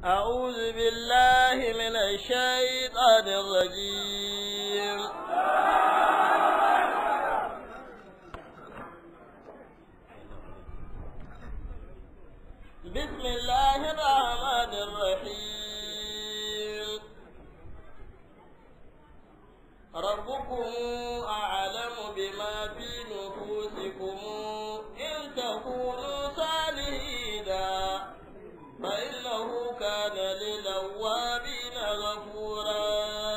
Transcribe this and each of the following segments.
أعوذ بالله من الشيطان الرجيم. بسم الله الرحمن الرحيم. ربكم أعلم بما في نفوسكم إن تكونوا صالحين فإنه كان للأوابين غفورا.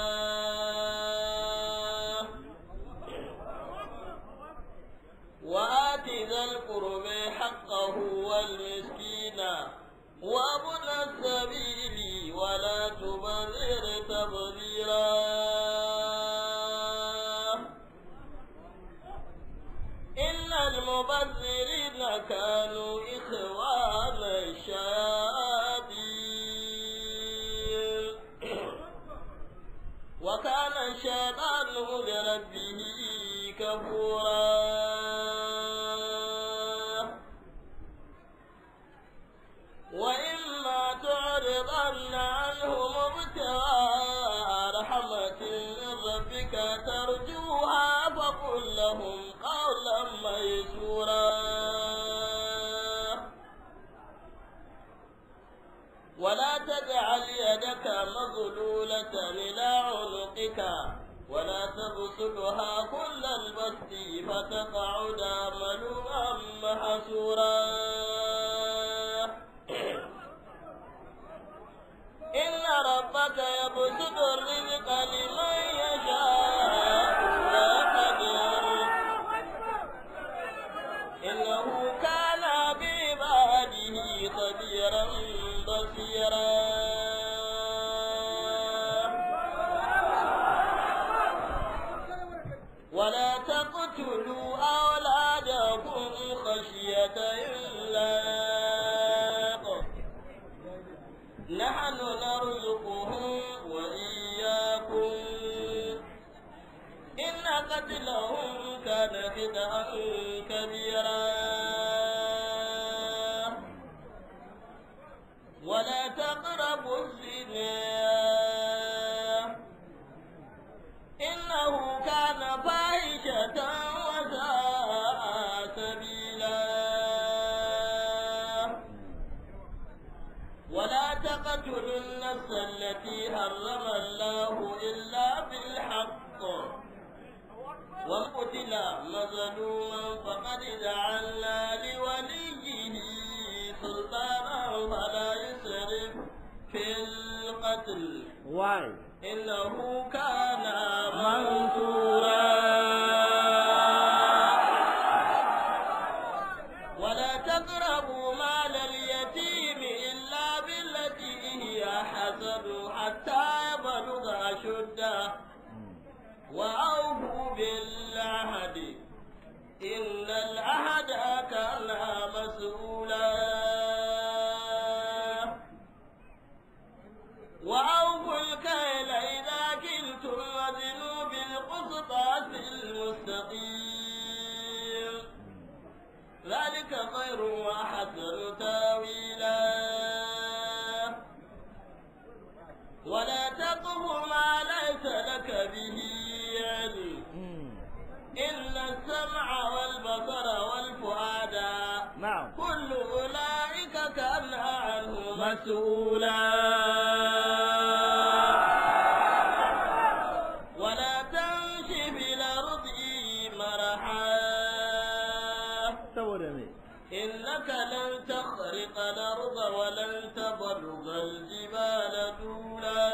وآت ذا القرب حقه والمسكين وابن السبيل ولا تبذر تبذيرا. إن المبذرين كانوا إخوان الشياطين وكان الشيطان لربه كفورا. وإما تعرضن عنهم ابتغاء رحمة من ربك ترجوها فقل لهم قولا ميسورا. ولا تجعل يدك مغلولة إلى عنقك ولا تبسطها كل البسط فتقعد ملوما محسورا. إن ربك يبسط الرزق لمن يشاء ويقدر إنه كان بعباده خبيرا بصيرا. ولا تقتلوا أولادكم خشية إملاق نحن نرزقهم وإياكم إن قتلهم كان خطأ كبيرا. ولا تقربوا الزنا إنه كان فاحشة وساء سبيلا. ولا تقتلوا النفس التي حرم الله إلا بالحق ومن قتل مظلوما فقد جعلنا لوليه سلطانا فلا يسرف في القتل إنه كان منصورا. ولا تقربوا مال اليتيم إلا بالتي هي حسن حتى يبلغ أشده وأوفوا بالعهد إن العهد كان مسؤولا. وأوفوا الكيل إذا كلتم وزنوا بالقسطاس المستقيم ذلك خير وأحسن تاويلا. ولا تقف ما ليس لك به علم إن السمع والبصر والفؤاد كل أولئك كان عنه مسؤولا. ولا تمش في الأرض مرحا إنك لن تخرق الأرض ولن تبلغ الجبال طولا.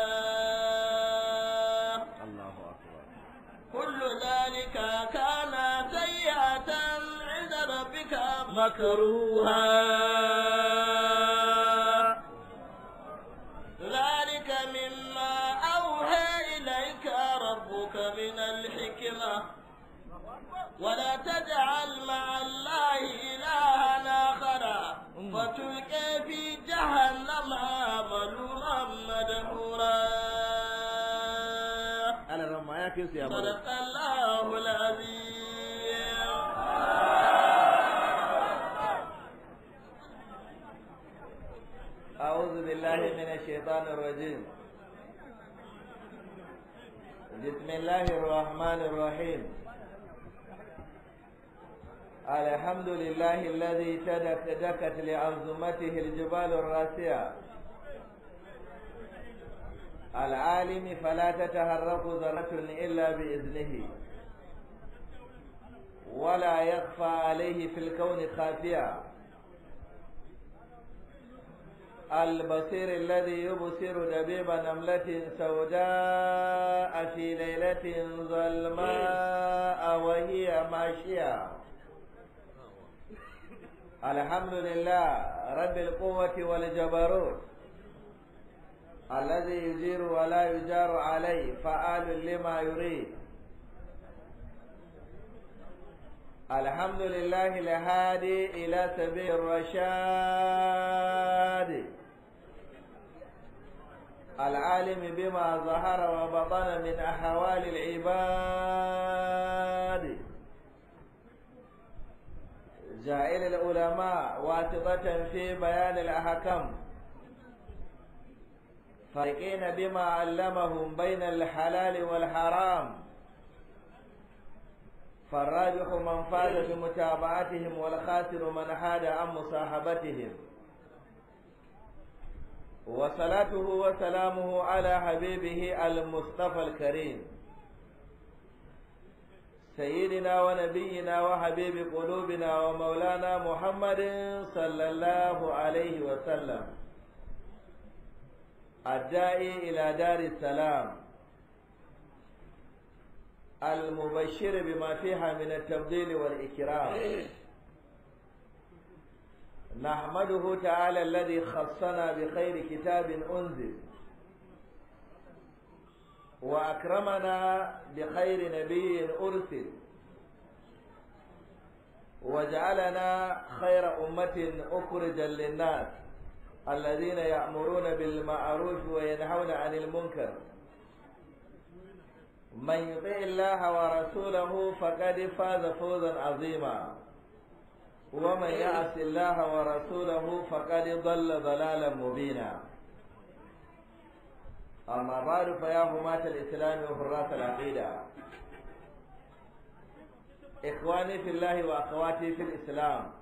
الله أكبر. كل ذلك كان سيئة عند ربك مكروها. ذلك مما أوحى إليك ربك من الحكمة. ولا تجعل مع الله إلها آخر فتلقى في جهنم ملوما مدحورا. صدق الله العظيم. أعوذ بالله من الشيطان الرجيم. بسم الله الرحمن الرحيم. الحمد لله الذي دكت لعظمته الجبال الراسية، العالم فلا تتحرك ذرة إلا بإذنه، ولا يخفى عليه في الكون خافية، البصير الذي يبصر دبيب نملة سوداء في ليلة ظلماء وهي ماشية. الحمد لله رب القوة والجبروت، الذي يجير ولا يجار عليه، فعال لما يريد. الحمد لله الهادي إلى سبيل الرشاد، العالم بما ظهر وبطن من أحوال العباد، جائل العلماء واسطة في بيان الأحكام، فارقين بما علمهم بين الحلال والحرام، فالراجح من فاز بمتابعتهم والخاسر من حاد عن مصاحبتهم. وصلاته وسلامه على حبيبه المصطفى الكريم سيدنا ونبينا وحبيب قلوبنا ومولانا محمد صلى الله عليه وسلم، الداعي إلى دار السلام، المبشر بما فيها من التفضيل والإكرام. نحمده تعالى الذي خصنا بخير كتاب أنزل، وأكرمنا بخير نبي أرسل، وجعلنا خير أمة أخرجا للناس، الذين يأمرون بالمعروف وينهون عن المنكر. من يطع الله ورسوله فقد فاز فوزا عظيما، ومن يعص الله ورسوله فقد ضل ضلالا مبينا. أما بعد، فيا حماة الإسلام وحراس العقيدة، إخواني في الله وأخواتي في الإسلام،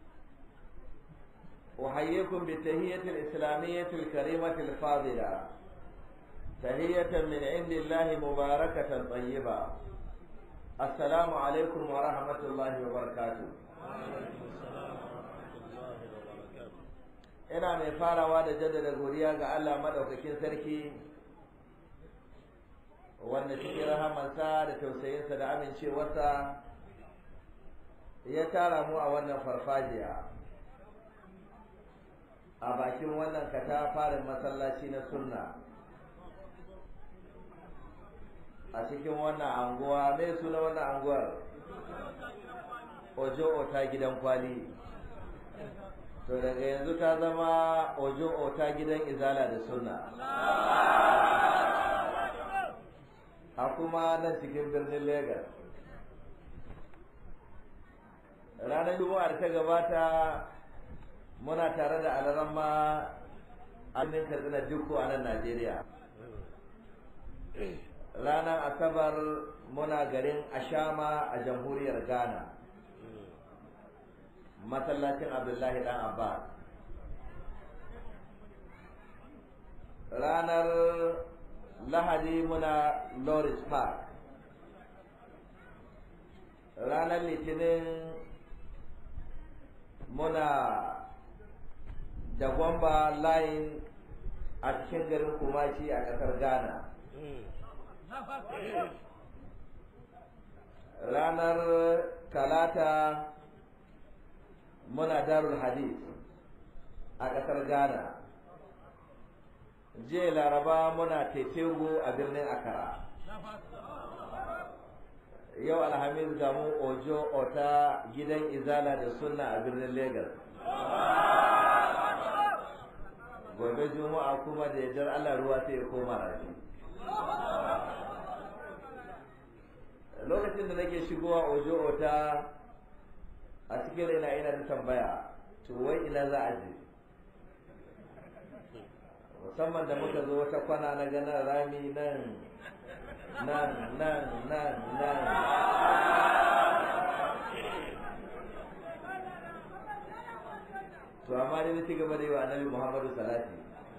أحييكم بالتهية الإسلامية الكريمة الفاضلة، تهية من عند الله مباركة طيبة. السلام عليكم ورحمة الله وبركاته. ina mai farawa da jaddada godiya ga Allah madaukakin sarki, wanda cikin rahamansa da tausayinsa da amincewarsa ya tara mu a wannan farfajiya, a bakin wannan katafaren masallaci na sunna, a cikin wannan anguwa. Mai suna wannan anguwar? Ojo Ota gidan kwali. To daga yanzu ta zama Ojo Ota gidan izala da sunna, a kuma nan cikin birnin Legas. Ranar Juma'ar ta gabata muna tare da alaramma amin Katsina Dukku a nan Najeriya. Ranar Asabar muna garin Ashama a jamhuriyar Ghana, masallacin Abdullahi dan Abbas. Ranar Lahadi muna Loris Park. Ranar Litinin muna da Gwamba Line a cikin garin Kumashi a ƙasar Ghana. Ranar Talata muna Darul Hadith a ƙasar Ghana. Jiya Laraba muna Tetewu a birnin Accra. Yau Alhamis ga mu Ojo Ota gidan Izala da Sunna a birnin Lagos. Gobe Juma'a kuma da yardar Allah ruwa sai ya koma rafi. Lokacin da nake shigowa Ojo Ota a cikin ina da tambaya, to wai ina za a je? musamman da muka zo wata kwana na ganin rami nan to amma dai ci gaba da yi wa annabi Muhammadu salati.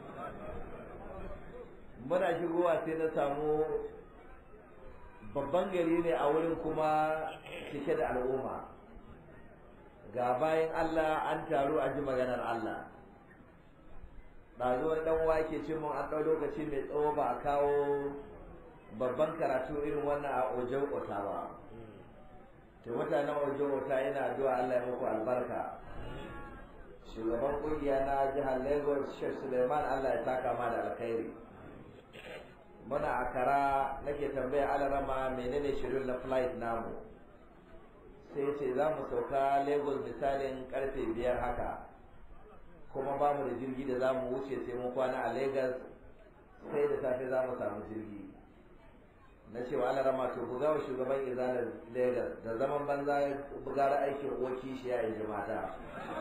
Muna shigowa sai na samu babban gari ne a wurin kuma cike da al'umma, ga bayan Allah an taru a ji maganar Allah. ɗazu wani ɗan wake ce mun an ɗau lokaci mai tsawo ba a kawo babban karatu irin wannan a Ojo Ota ba. To mutanen Ojo Ota yana addu'a Allah ya muku albarka. Shugaban kungiya na jihar Lagos Sheikh Suleiman Allah ya saka ma da alkhairi. Muna Akara nake tambaya Alarama menene shirin na flight namu. Sai ce za mu sauka Lagos misalin karfe 5 haka. Kuma ba mu da jirgi da za mu wuce sai mun kwana a Lagos, sai da safe za mu samu jirgi. Na ce wa Alarama to ku gawa shugaban izalar Lagos da zaman banza bugara aikin oki shi ya yi mata.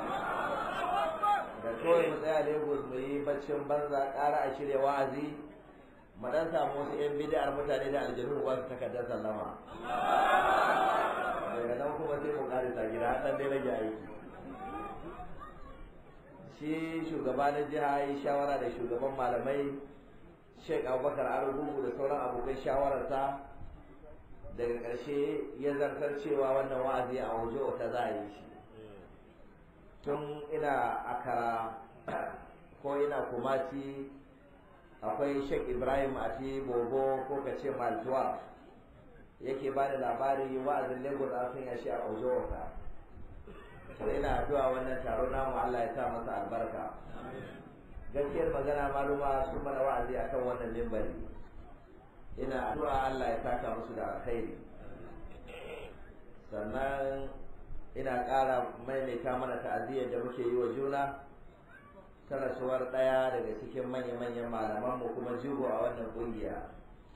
Da kawai mu tsaya Lagos mu yi baccin banza ƙara a shirya wa'azi, mu dan samu wasu 'yan bid'ar mutane da aljanu ba su takardar sallama. Daga nan kuma sai mu ƙarisa gida har ɗan dai rage aiki. Shi shugaba na jiha yi shawara da shugaban malamai Sheikh Abubakar Arugungu da sauran abokan shawararsa, daga ƙarshe ya zartar cewa wannan wa'azi a Ojo Ota za a yi shi. Tun ina Akara ko ina Kumasi akwai Sheikh Ibrahim Ati Bobo ko kace Maltuwa yake ba da labari wa'azin Lagos an sanya shi a Ojo Ota. To ina addu'a wannan taro namu Allah ya sa masa albarka. Gaskiyar magana maluma sun mana wa'azi akan wannan mimbari. Ina addu'a Allah ya saka musu da alkhairi. Sannan ina ƙara maimaita mana ta'aziyyar da muke yi wa juna ta rasuwar ɗaya daga cikin manya-manyan malamanmu kuma jigo a wannan ƙungiya,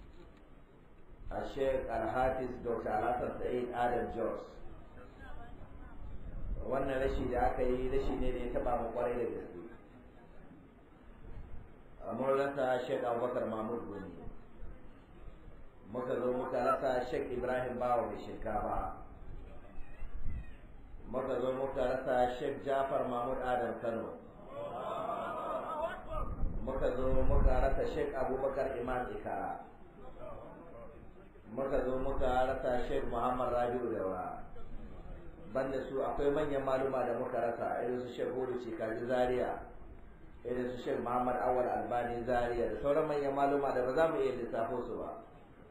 a Sheikh Al-Hafiz Dr. Alhassan Sa'id Adam Jos. Wannan rashi da aka yi rashi ne da ya taba mu kwarai da gaske. Mun rasa Sheikh Abubakar Mahmud Guni, muka zo muka rasa Sheikh Ibrahim Bawa mai shinkafa, muka zo muka rasa Sheikh Jafar Mahmud Adam Kano, muka zo muka rasa Sheikh Abubakar Imam Ikara, muka zo muka rasa Sheikh Muhammad Rabi'u Daura. Banda su akwai manyan maluma da muka rasa irin su Sheikh Hudu Cikaji Zaria, irin su Sheikh Muhammad Awal Albani Zaria da sauran manyan maluma da ba za mu iya lissafo su ba.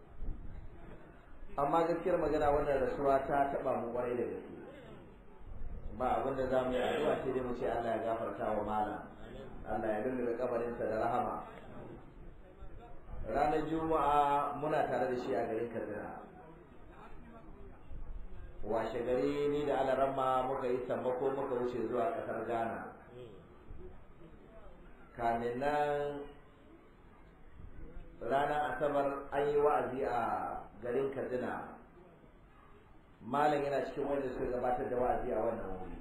Amma gaskiyar magana wannan rasuwa ta taba mu kwarai da gaske. Ba abin da za mu yi addu'a sai dai mu ce Allah ya gafarta wa malam, Allah ya dinga kabarinsa da rahama. Ranar Juma'a muna tare da shi a garin Katsina. Washe gari ni da Alaramma muka yi sammako muka wuce zuwa ƙasar Ghana. Kamin nan ranar Asabar an yi wa'azi a garin Katsina. Malam yana cikin wanda suka gabatar da wa'azi a wannan wuri.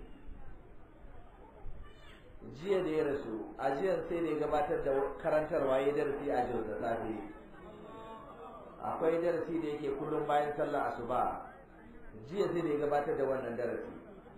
Jiya da ya rasu, a jiyan sai da ya gabatar da karantarwa ya darasi a Jos da safe. Akwai darasi da yake kullum bayan sallar asuba. Jiya sai da ya gabatar da wannan darasi.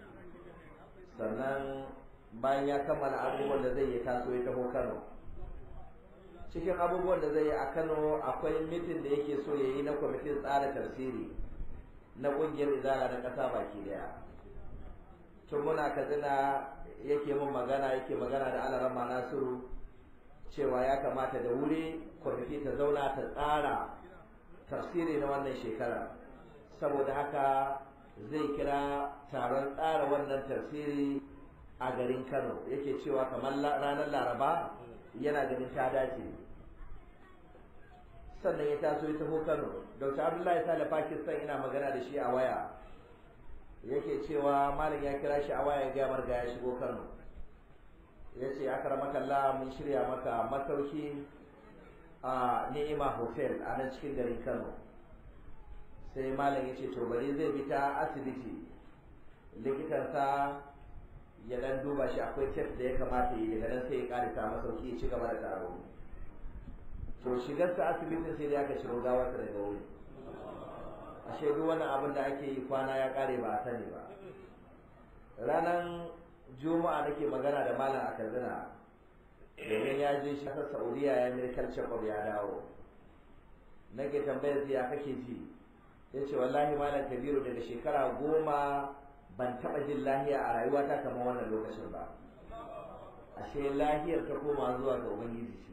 Sannan bayan ya kammala abubuwan da zai yi taso ya taho Kano. Cikin abubuwan da zai yi a Kano akwai mitin da yake so ya yi na kwamitin tsara tafsiri na ƙungiyar izala na ƙasa baki daya. Tun muna Katsina yake magana da Alaramma Nasiru cewa ya kamata da wuri kwamiti ta zauna ta tsara tafsiri na wannan shekara. Saboda haka zai kira taron tsara wannan tafsiri a garin Kano, yake cewa kamar ranar Laraba yana ganin ta dace. Sannan ya taso ya taho Kano. Dr. Abdullahi Sale Pakistan ina magana da shi a waya, yake cewa malam ya kira shi a waya ya gaya marga ya shigo Kano. Ya ce akramakallah mun shirya maka masauki a Ni'ima Hotel a nan cikin garin Kano. Sai malam ya ce to bari zai bi ta asibiti likitansa ya dan duba shi akwai test da ya kamata yi, daga nan sai ya kare ta masauki ya ci gaba da taro. To shigarsa asibitin sai da aka shiro gawarsa daga wuri. Ashe duk wannan abin da ake yi kwana ya kare ba a sani ba. Ranar Juma'a nake magana da malam a Kaduna, domin ya je shi kasar Saudiya ya medical check-up ya dawo. Nake tambayar ya kake ji? Ya ce wallahi malam Kabiru daga shekara 10 ban taɓa jin lahiya a rayuwata kamar wannan lokacin ba. Ashe lahiyar ta koma zuwa ga Ubangiji ce.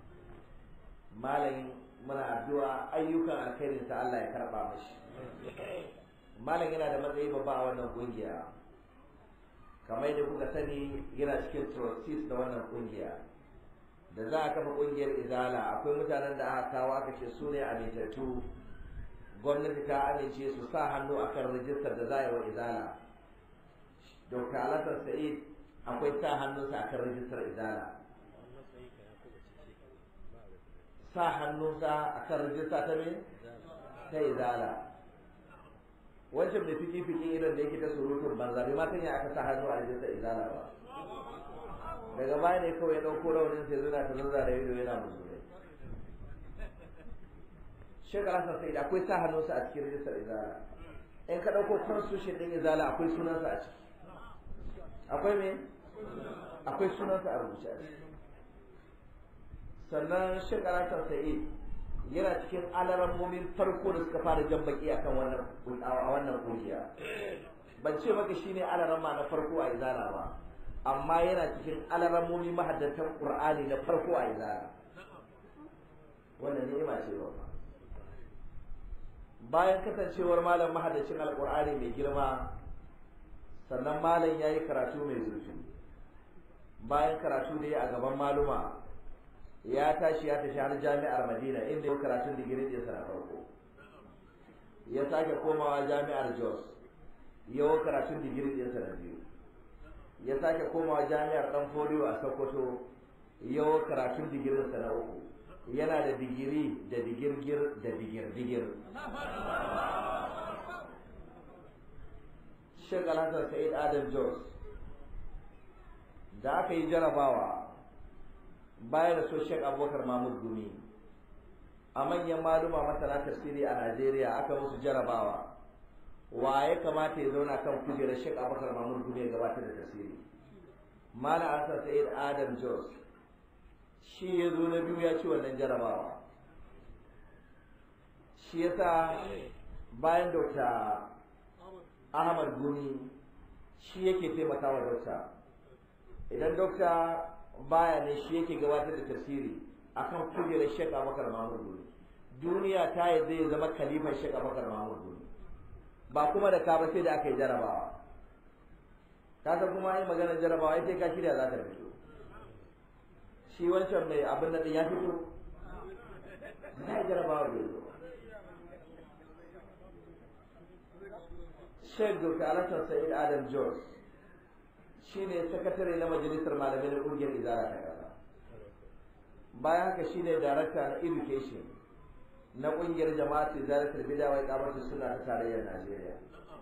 Malam muna addu'a ayyukan alkhairin sa Allah ya karba mashi. Malam yana da matsayi babba a wannan kungiya. Kamar yadda kuka sani yana cikin trustees na wannan kungiya. Da za a kafa kungiyar Izala akwai mutanen da aka kawo aka ce su ne amintattu. Gwamnati ta amince su sa hannu akan rijistar da za a yi wa Izala. Dr. Alhassan Sa'id akwai sa hannunsa akan rijistar Izala. Sa hannunsa a kan rijista ta me? Ta Izala. Wancan da fiki-fiki irin da yake ta surutun banza bai ma sanya aka sa hannu a rijistar Izala ba. Daga baya ne kawai ya ɗauko raunin sai zuna ta zunza da ido yana musulai. Shekara sa sai da akwai sa hannunsa a cikin rijistar Izala. In ka ɗauko constitution ɗin Izala akwai sunansa a ciki. Akwai me? Akwai sunansa a rubuce a ciki. Sannan shekara ta Sa'id yana cikin alarammomin farko da suka fara jan baki akan wannan kungiya. Ban ce maka shine alaramma na farko a Izala ba, amma yana cikin alarammomi mahaddatan Qur'ani na farko a Izala. Wannan ni'ima ce ba. Bayan kasancewar malam mahaddacin Alƙur'ani mai girma, sannan malam yayi karatu mai zurfi. Bayan karatu da ya a gaban maluma, ya tashi ya tafi har jami'ar Madina inda ya karatun digiri ɗinsa na farko. Ya sake komawa jami'ar Jos, ya yi karatun digiri ɗinsa na biyu. Ya sake komawa jami'ar Dan Fodiyo a Sokoto, ya yi karatun digirinsa na uku. Yana da digiri da digirgir da digirdigir. Sheikh Alhassan Sa'id Adam Jos, da aka yi jarabawa bayan da so Sheikh Abubakar Mahmud Gumi, a manyan maluma masana tafsiri a Najeriya aka musu jarabawa wa ya kamata ya zauna kan kujerar Sheikh Abubakar Mahmud Gumi ya gabatar da tafsiri. Malam Hassan Sa'id Adam Jos shi ya zo na biyu ya ci wannan jarabawa. Shi yasa bayan Dr. Ahmad Gumi shi yake taimakawa Dr. Idan Dr. baya ne shi yake gabatar da tafsiri akan kujerar Sheikh Abubakar Mahmud Gumi. Duniya ta yi zai zama khalifar Sheikh Abubakar Mahmud Gumi. Ba kuma da ka ba sai da aka yi jarabawa. Ka san kuma yi maganar jarabawa sai ka shirya za ta fito. Shi wancan mai abin da ya fito. Na yi jarabawa bai zo. Sheikh Dr. Alhassan Sa'id Adam Jos shi ne sakatare na majalisar malamai na ƙungiyar Izala ta ƙasa. Bayan haka shi ne darakta na education na ƙungiyar jama'at Izalatul Bid'a wa Iqamatus Sunna ta tarayyar Najeriya.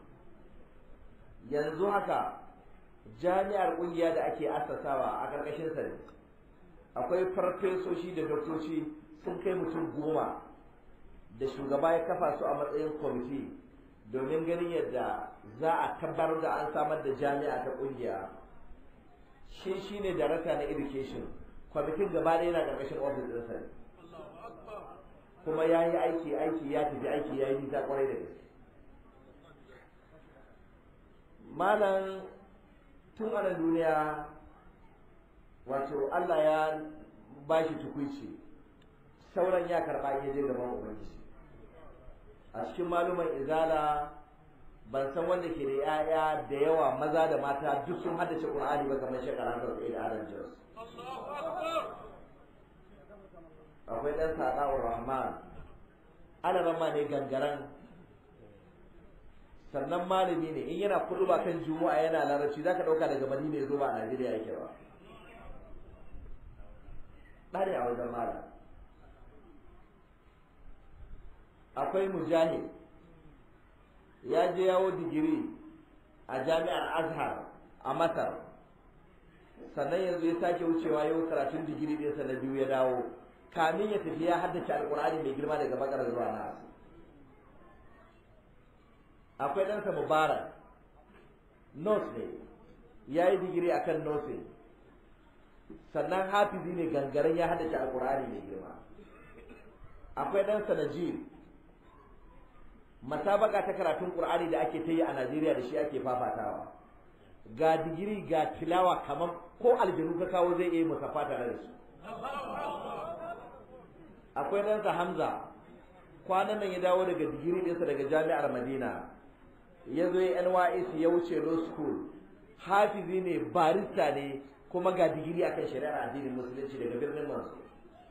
Yanzu haka jami'ar ƙungiya da ake assasawa a ƙarƙashin sa ne. Akwai farfesoshi da doktoci sun kai mutum 10 da shugaba ya kafa su a matsayin kwamiti domin ganin yadda za a tabbatar da an samar da jami'a ta ƙungiya. Shi ne darakta na education, kwamitin gaba ɗaya yana ƙarƙashin ofis ɗinsa ne. Kuma ya yi aiki ya tafi aiki ya yi nisa ƙwarai da gaske. Malam tun ana duniya wato Allah ya ba shi tukuici, sauran ya karɓa ya je gaban Ubangiji. A cikin maluman Izala ban san wanda ke da 'ya'ya da yawa maza da mata duk sun haddace Qur'ani ba kamar Sheikh Alhassan Sa'id Adam Jos. Akwai ɗan Sada'ur Rahman, Alaramma ne gangaren, sannan malami ne in yana kuɗuba kan Juma'a yana larabci zaka ɗauka daga Madina ya zo ba a Najeriya yake ba. Ɗane a wajen malam. Akwai Mujahid, ya je yawo digiri a jami'ar Azhar a Masar sannan yanzu ya sake wucewa yau karatun digiri ɗinsa na biyu ya dawo, kamin ya tafi ya haddace alƙur'ani mai girma daga bakar zuwa nas. Akwai ɗansa Mubarak, nurse ne, ya yi digiri akan nursing, sannan hafizi ne gangaren ya haddace alƙur'ani mai girma. Akwai ɗansa Najib, masabaka ta karatun ƙur'ani da ake ta yi a Najeriya da shi ake fafatawa, ga digiri ga tilawa kamar ko aljanu ka kawo zai iya musafa tare da su. Akwai ɗansa Hamza, kwanan nan ya dawo daga digiri ɗinsa daga jami'ar Madina, ya zo ya NYS ya wuce law school, hafizi ne, barista ne, kuma ga digiri akan shari'ar addinin musulunci daga birnin Mansur.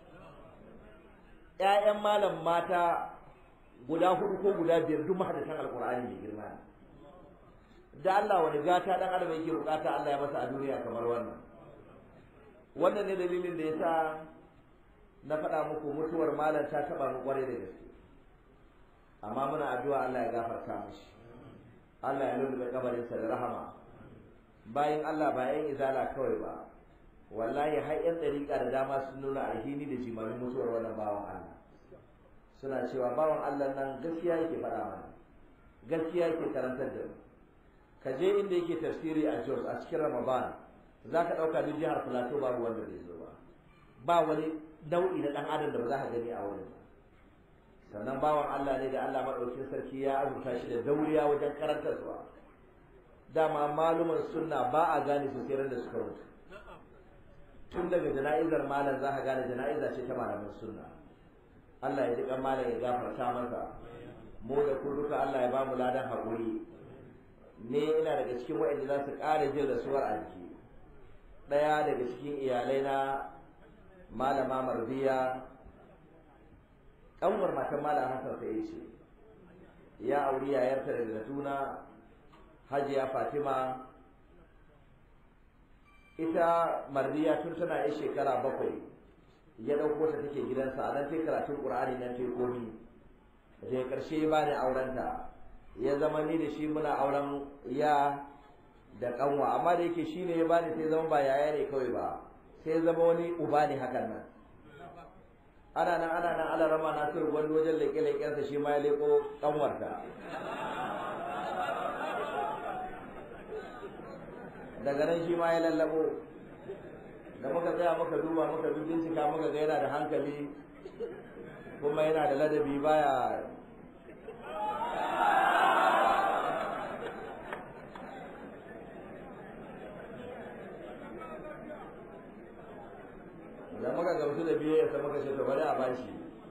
‘Ya'yan malam mata guda hudu ko guda biyar duk mahadatan alkur'ani mai girma ne. Da Allah wani gata dan adam yake bukata Allah ya masa a duniya kamar wannan. Wannan ne dalilin da yasa na faɗa muku mutuwar malam ta taɓa mu ƙwarai da gaske. Amma muna addu'a Allah ya gafarta mishi, Allah ya lulluɓe kabarinsa da rahama. Bayan Allah ba ‘yan izala kawai ba, wallahi har ‘yan ɗariƙa da dama sun nuna alhini da jimamin mutuwar wannan bawan Allah. Suna cewa bawan Allah nan gaskiya yake faɗa mana, gaskiya yake karantar da mu. Ka je inda yake tafsiri a Jos a cikin Ramadan, za ka ɗauka duk jihar Plateau babu wanda bai zo ba. Ba wani nau'i na ɗan adam da ba za ka gani a wurin. Sannan bawan Allah ne da Allah maɗaukin sarki ya azurta shi da dauriya wajen karantarwa. Dama maluman sunna ba a gane su sai da suka mutu. Tun daga jana'izar malam za ka gane jana'iza ce ta malaman sunna. Allah ya ji kan malam ya gafarta masa. Mu da ku duka Allah ya ba mu ladan haƙuri. Ne ina daga cikin waɗanda za su ƙara jin rasuwar a jiki. Ɗaya daga cikin iyalai na malama Marbiya, ƙanwar matan malam Hassan sai ce ya auri yayarta daga Gatuna, Hajiya Fatima. Ita Mardiya tun tana yin shekara 7 ya ɗauko ta take gidansa, a nan ta karatun Ƙur'ani nan ta komi. Daga ƙarshe ba ni aurenta, ya zama ni da shi muna auren ya da ƙanwa, amma da yake shi ne ya bani sai zama ba yaya ne kawai ba, sai zama wani uba ne hakan nan. Ana nan ana rama Nasiru wani wajen leƙe-leƙensa shi ma ya leƙo ƙanwarta. Daga nan shi ma ya lallabo, da muka tsaya muka duba muka bincika muka ga yana da hankali kuma yana da ladabi, baya da muka gamsu da biye ya muka ce to bari a bashi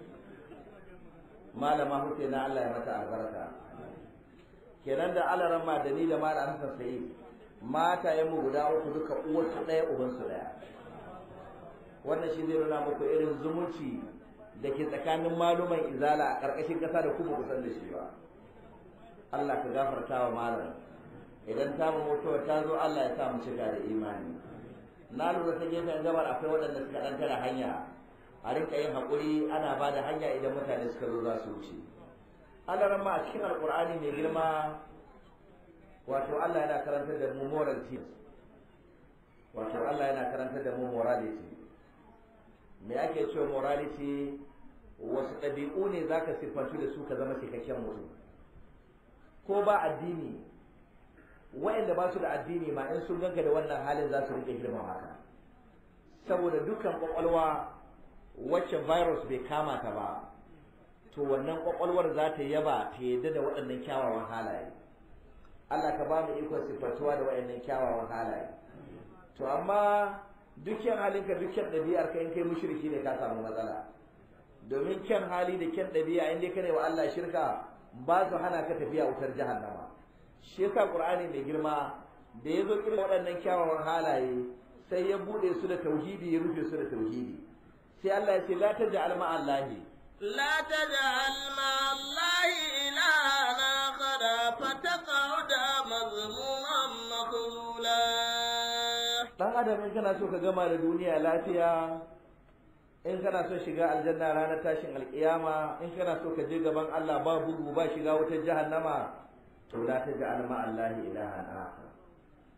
malama huke na Allah ya mata albarka. Kenan da alaran ma da ni da malam Hassan sai matayen mu guda uku duka uwarsu ɗaya ubansu ɗaya. Wannan shi zai nuna muku irin zumunci da ke tsakanin maluman izala a ƙarƙashin ƙasa da kuma kusan da shi ba. Allah ka gafarta wa malam. Idan ta mu mutuwa ta zo Allah ya sa mu cika da imani. Na lura ta gefen gabar akwai waɗanda suka ɗan tara hanya, a rinka yin haƙuri ana ba da hanya idan mutane suka zo za su wuce. Allah ran ma a cikin Alƙur'ani mai girma, wato Allah yana karantar da mu morality, wato Allah yana karantar da mu morality. Me ake cewa morality? Wasu ɗabi'u ne za ka siffantu da su ka zama cikakken mutum. Ko ba addini, wa'anda ba su da addini ma in sun ganka da wannan halin za su rike girman haka. Saboda dukkan kwakwalwa wacce virus bai kama ta ba, to wannan kwakwalwar za ta yaba ta yadda da waɗannan kyawawan halaye. Allah ka ba mu ikon siffantuwa da waɗannan kyawawan halaye. To amma dukkan halinka dukkan ɗabi'ar ka in kai mushriki ne ka samu matsala. Domin kyan hali da kyan ɗabi'a in dai ka ne wa Allah shirka ba su hana ka tafiya wutar jahannama. Shi yasa Qur'ani mai girma da ya zo irin waɗannan kyawawan halaye sai ya bude su da tauhidi ya rufe su da tauhidi. Sai Allah ya ce la taj'al ma'allahi لا تجعل مع الله إلها آخر فتقعد مذموما مخذولا. Dan adam in kana so ka gama da duniya lafiya, in kana so shiga aljanna ranar tashin alkiyama, in kana so ka je gaban Allah ba bugu ba shiga wutar jahannama, to la taj'al ma'allahi ilahan akhar.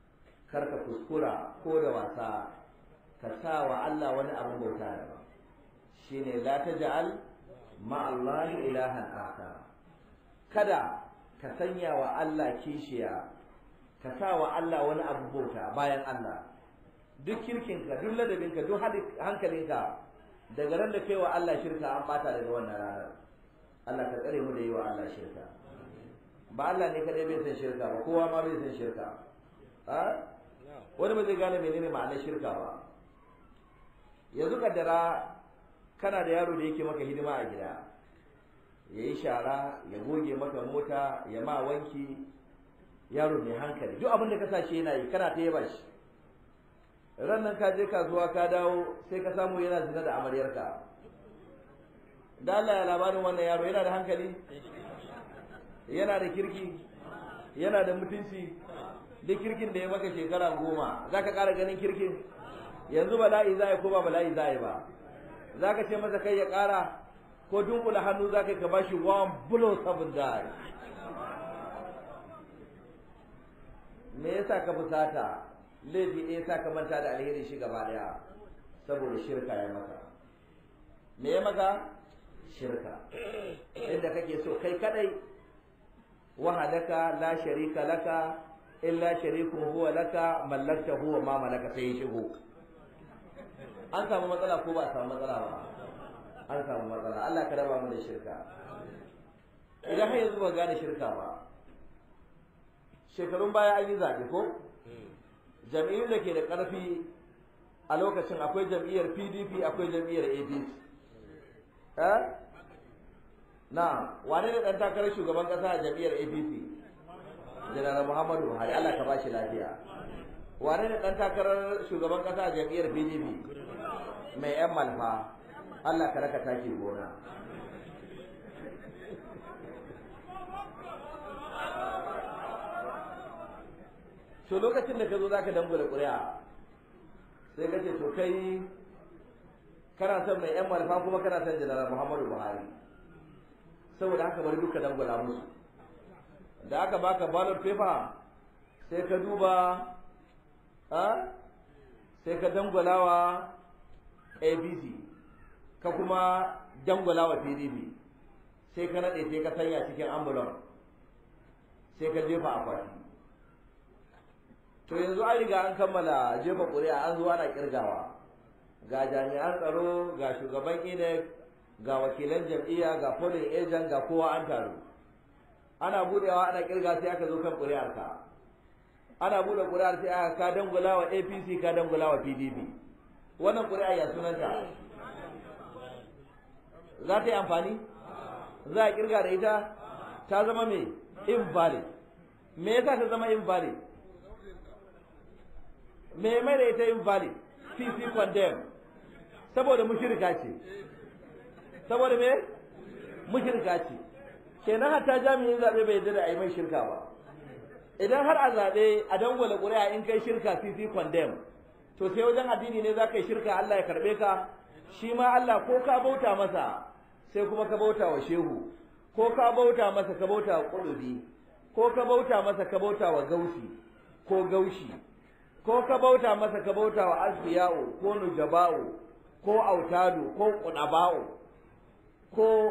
kar ka kuskura ko da wasa ka sa wa Allah wani abin bauta da ba shine la taj'al ma Allah ilahan akhar kada ka sanya wa Allah kishiya ka sa wa Allah wani abin bauta bayan Allah duk kirkinka duk ladabinka duk hankalinka daga ran da kai wa Allah shirka an bata daga wannan ranar Allah ka tsare mu da yi wa Allah shirka ba Allah ne kadai bai san shirka ba kowa ma bai san shirka wani ba zai gane menene ma'anar shirka ba yanzu kaddara kana da yaro da yake maka hidima a gida ya yi shara ya goge maka mota ya ma wanki yaro mai hankali duk abin da ka sa shi yana yi kana ta yaba shi ran nan ka je kasuwa ka dawo sai ka samu yana zina da amaryarka da Allah ya labarin wannan yaro yana da hankali yana da kirki yana da mutunci duk kirkin da ya maka shekara 10 za ka ƙara ganin kirkin yanzu bala'i za ko ba bala'i za ba za ka ce masa kai ya ƙara ko dunkula hannu za ka ba shi 1 blow 7 die me yasa ka fusata laifi ɗaya sa ka manta da alheri shi gaba ɗaya saboda shirka ya maka me ya maka shirka inda kake so kai kadai wahadaka la sharika laka illa sharikun huwa laka mallakta huwa ma malaka sai ya shigo an samu matsala ko ba a samu matsala ba an samu matsala Allah ka raba mu da shirka idan har yanzu ba gane shirka ba shekarun baya an yi zaɓe ko jam'iyyun da ke da ƙarfi a lokacin akwai jam'iyyar PDP akwai jam'iyyar APC na wane ne ɗan takarar shugaban ƙasa a jam'iyyar APC Janar Muhammadu Buhari Allah ka bashi lafiya wane ne ɗan takarar shugaban ƙasa a jam'iyyar PDP mai ƴan malfa Allah ka raka taki gona to lokacin da ka zo za ka dangula ƙuri'a sai ka ce to kai kana son mai 'yan malfa kuma kana son Janar Muhammadu Buhari saboda haka bari duka dangula musu da aka baka ballot paper sai ka duba sai ka dangulawa APC ka kuma dangulawa PDP sai ka naɗe sai ka sanya cikin ambulance sai ka jefa akwati to yanzu an riga an kammala jefa ƙuri'a an zuwa na kirgawa ga jami'an tsaro ga shugaban INEC ga wakilan jam'iyya ga polling agent ga kowa an taru ana budewa ana kirga sai aka zo kan ƙuri'ar ka ana bude ƙuri'ar sai aka ka dangula wa APC ka dangula wa PDP wannan ƙuri'a ya sunanta za ta yi amfani za a kirga da ita ta zama me invalid me yasa ta zama invalid me mai da ita invalid CC condemn saboda mushrika ce saboda me mushrika ce kenan hatta jami'in zabe bai yarda da ai mai shirka ba idan har a zabe a dangwala ƙuri'a in kai shirka CC condemn to sai wajen addini ne zaka yi shirka Allah ya karbe ka shi ma Allah ko ka bauta masa sai kuma ka bauta wa shehu ko ka bauta masa ka bauta wa kudubi ko ka bauta masa ka bauta wa gausi ko gaushi ko ka bauta masa ka bauta wa asbiya'u ko nujaba'u ko autadu ko qudaba'u ko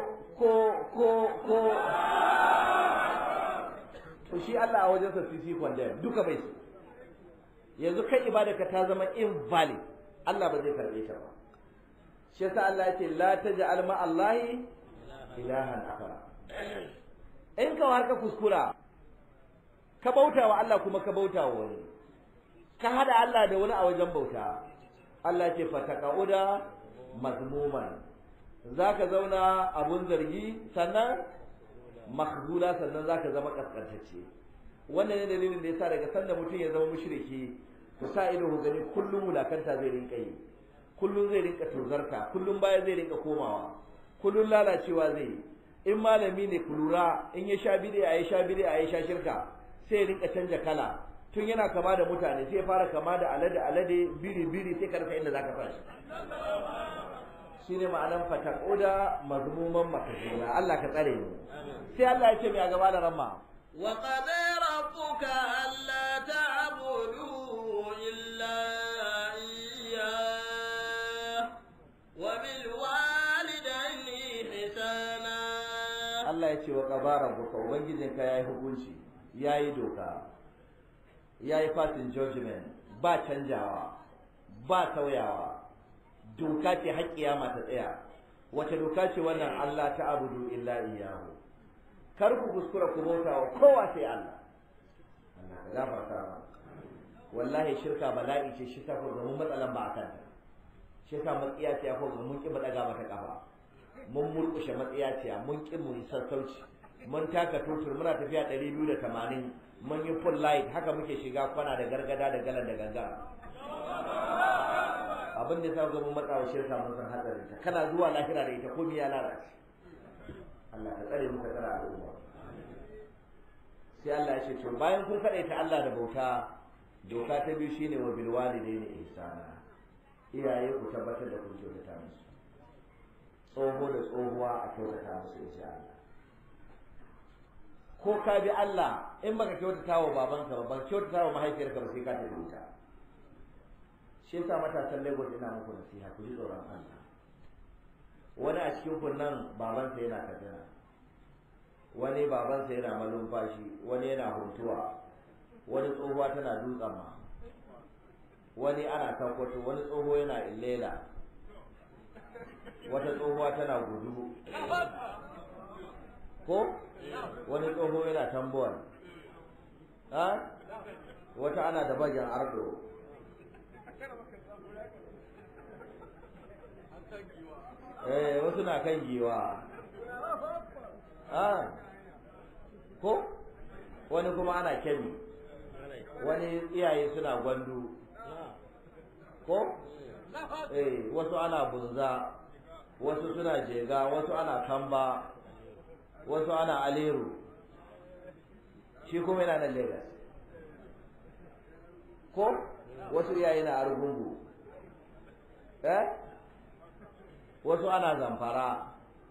to shi Allah a wajensa CC condemn duka bai su yanzu kai ibadarka ta zama invalid Allah ba zai karbe ta ba shi yasa Allah ya ce la taj'al ma Allahi ilahan akhar in ka har ka kuskura ka bauta wa Allah kuma ka bauta wa wani ka hada Allah da wani a wajen bauta Allah ce fataqauda mazmuman zaka zauna abun zargi sannan makhzula sannan zaka zama kaskantacce wannan ne dalilin da yasa daga sanda mutum ya zama mushriki ku sa ido ku gani kullum wulakanta zai rinka yi kullum zai rinka tuzarta kullum baya zai rinka komawa kullum lalacewa zai yi in malami ne ku lura in ya sha bid'a ya sha shirka sai ya rinka canja kala tun yana kama da mutane sai ya fara kama da alade biri sai ka rasa inda zaka fashi shine ma'anan fataquda mazmuman makazuna Allah ka tsare mu sai Allah ya ce mai a gaba da ramma wa qad rabbuka alla ta'budu Allah ya ce wa qabara buka ubangijinka yayi hukunci yayi doka yayi passing judgment ba canjawa ba sauyawa doka ce har kiyama ta tsaya wace doka ce wannan Allah ta abudu illa iyyahu kar ku kuskura ku bauta wa kowa sai Allah Allah ka gafarta wallahi shirka bala'i ce shi ta ko ga mun matsalan ba akan ta shi ta matsiya ce ko ga mun ki ba daga mata kafa mun murkushe matsiya ce mun ki mu sassauci mun taka tutur muna tafiya 280 mun yi full light haka muke shiga kwana da gargada da galan da ganga abin da sai ga mun matsawa shirka mun san hadarin ta kana zuwa lahira da ita komai ya lalace Allah ka tsare mu ka tsara al'umma sai Allah ya ce to bayan kun ta Allah da bauta doka ta biyu shine wa bil walidaini ihsana iyaye ku tabbatar da kun kyautata musu tsoho da tsohuwa a kyautata musu insha Allah ko ka bi Allah in baka kyautata wa babanka ba baka kyautata wa mahaifiyarka ba sai ka tafi wuta shi yasa matasan Lagos ina muku nasiha ku ji tsoron Allah wani a cikin ku nan babansa yana Kaduna wani babansa yana malumfashi wani yana huntuwa wani tsohuwa tana dutsen ma wani ana tankwato wani tsoho yana illela wata tsohuwa tana gudu ko wani tsoho yana tambuwan ha wata ana da bagin ardo wasu na kan giwa ko wani kuma ana kemi wani iyaye suna gwandu ko wasu ana bunza wasu suna jega wasu ana kamba wasu ana aleru shi kuma yana nan Lagos ko wasu iyaye na argungu wasu ana zamfara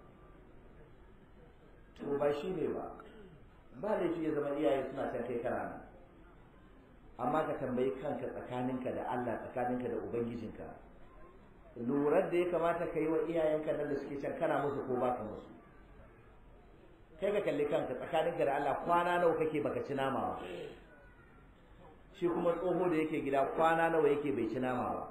to ba shi ne ba laifi ya zama iyaye suna can kai kana nan amma ka tambayi kanka tsakaninka da Allah tsakaninka da ubangijinka lurar da ya kamata ka yi wa iyayenka nan da suke can kana musu ko baka musu kai ka kalli kanka tsakaninka da Allah kwana nawa kake baka ci nama ba shi kuma tsoho da yake gida kwana nawa yake bai ci nama ba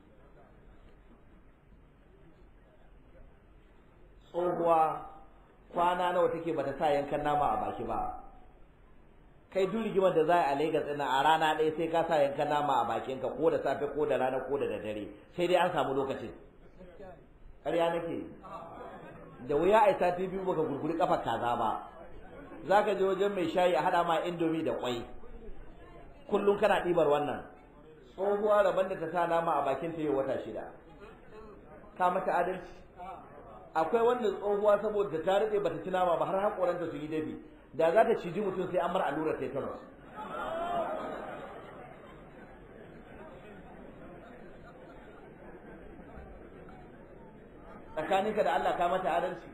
tsohuwa kwana nawa take bata sa yankan nama a baki ba kai duk rigimar da za a Lagos ɗin a rana ɗaya sai ka sa yankan nama a bakinka ko da safe ko da rana ko da daddare sai dai an samu lokacin ƙarya nake da wuya a sati biyu baka gurguri kafar kaza ba za ka je wajen mai shayi a haɗa ma indomi da ƙwai kullum kana ɗibar wannan tsohuwa rabon da ta sa nama a bakin ta yau wata 6 ka mata adalci akwai wanda tsohuwa saboda ta rike bata ci nama ba har hakoranta su yi dafi da za ta ciji mutum sai an mar allura tetanus tsakaninka da Allah ka mata adalci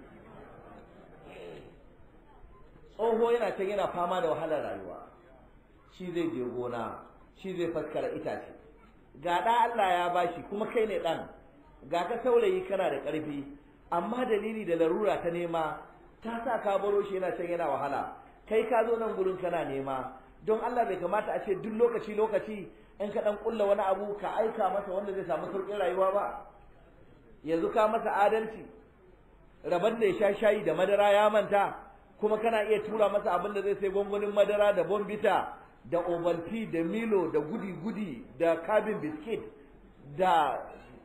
tsoho yana can yana fama da wahalar rayuwa shi zai je gona shi zai faskara itace ga da Allah ya bashi kuma kai ne dan ga ka saurayi kana da ƙarfi amma dalili da larura ta nema ta sa ka baro shi yana can yana wahala kai ka zo nan gurin kana nema don Allah bai kamata a ce duk lokaci in ka dan kulla wani abu ka aika masa wanda zai samu sauƙin rayuwa ba yanzu ka masa adalci rabar da ya sha shayi da madara ya manta kuma kana iya tura masa abin da zai sai gwangwanin madara da bombita da ovalti da milo da gudi da cabin biskit da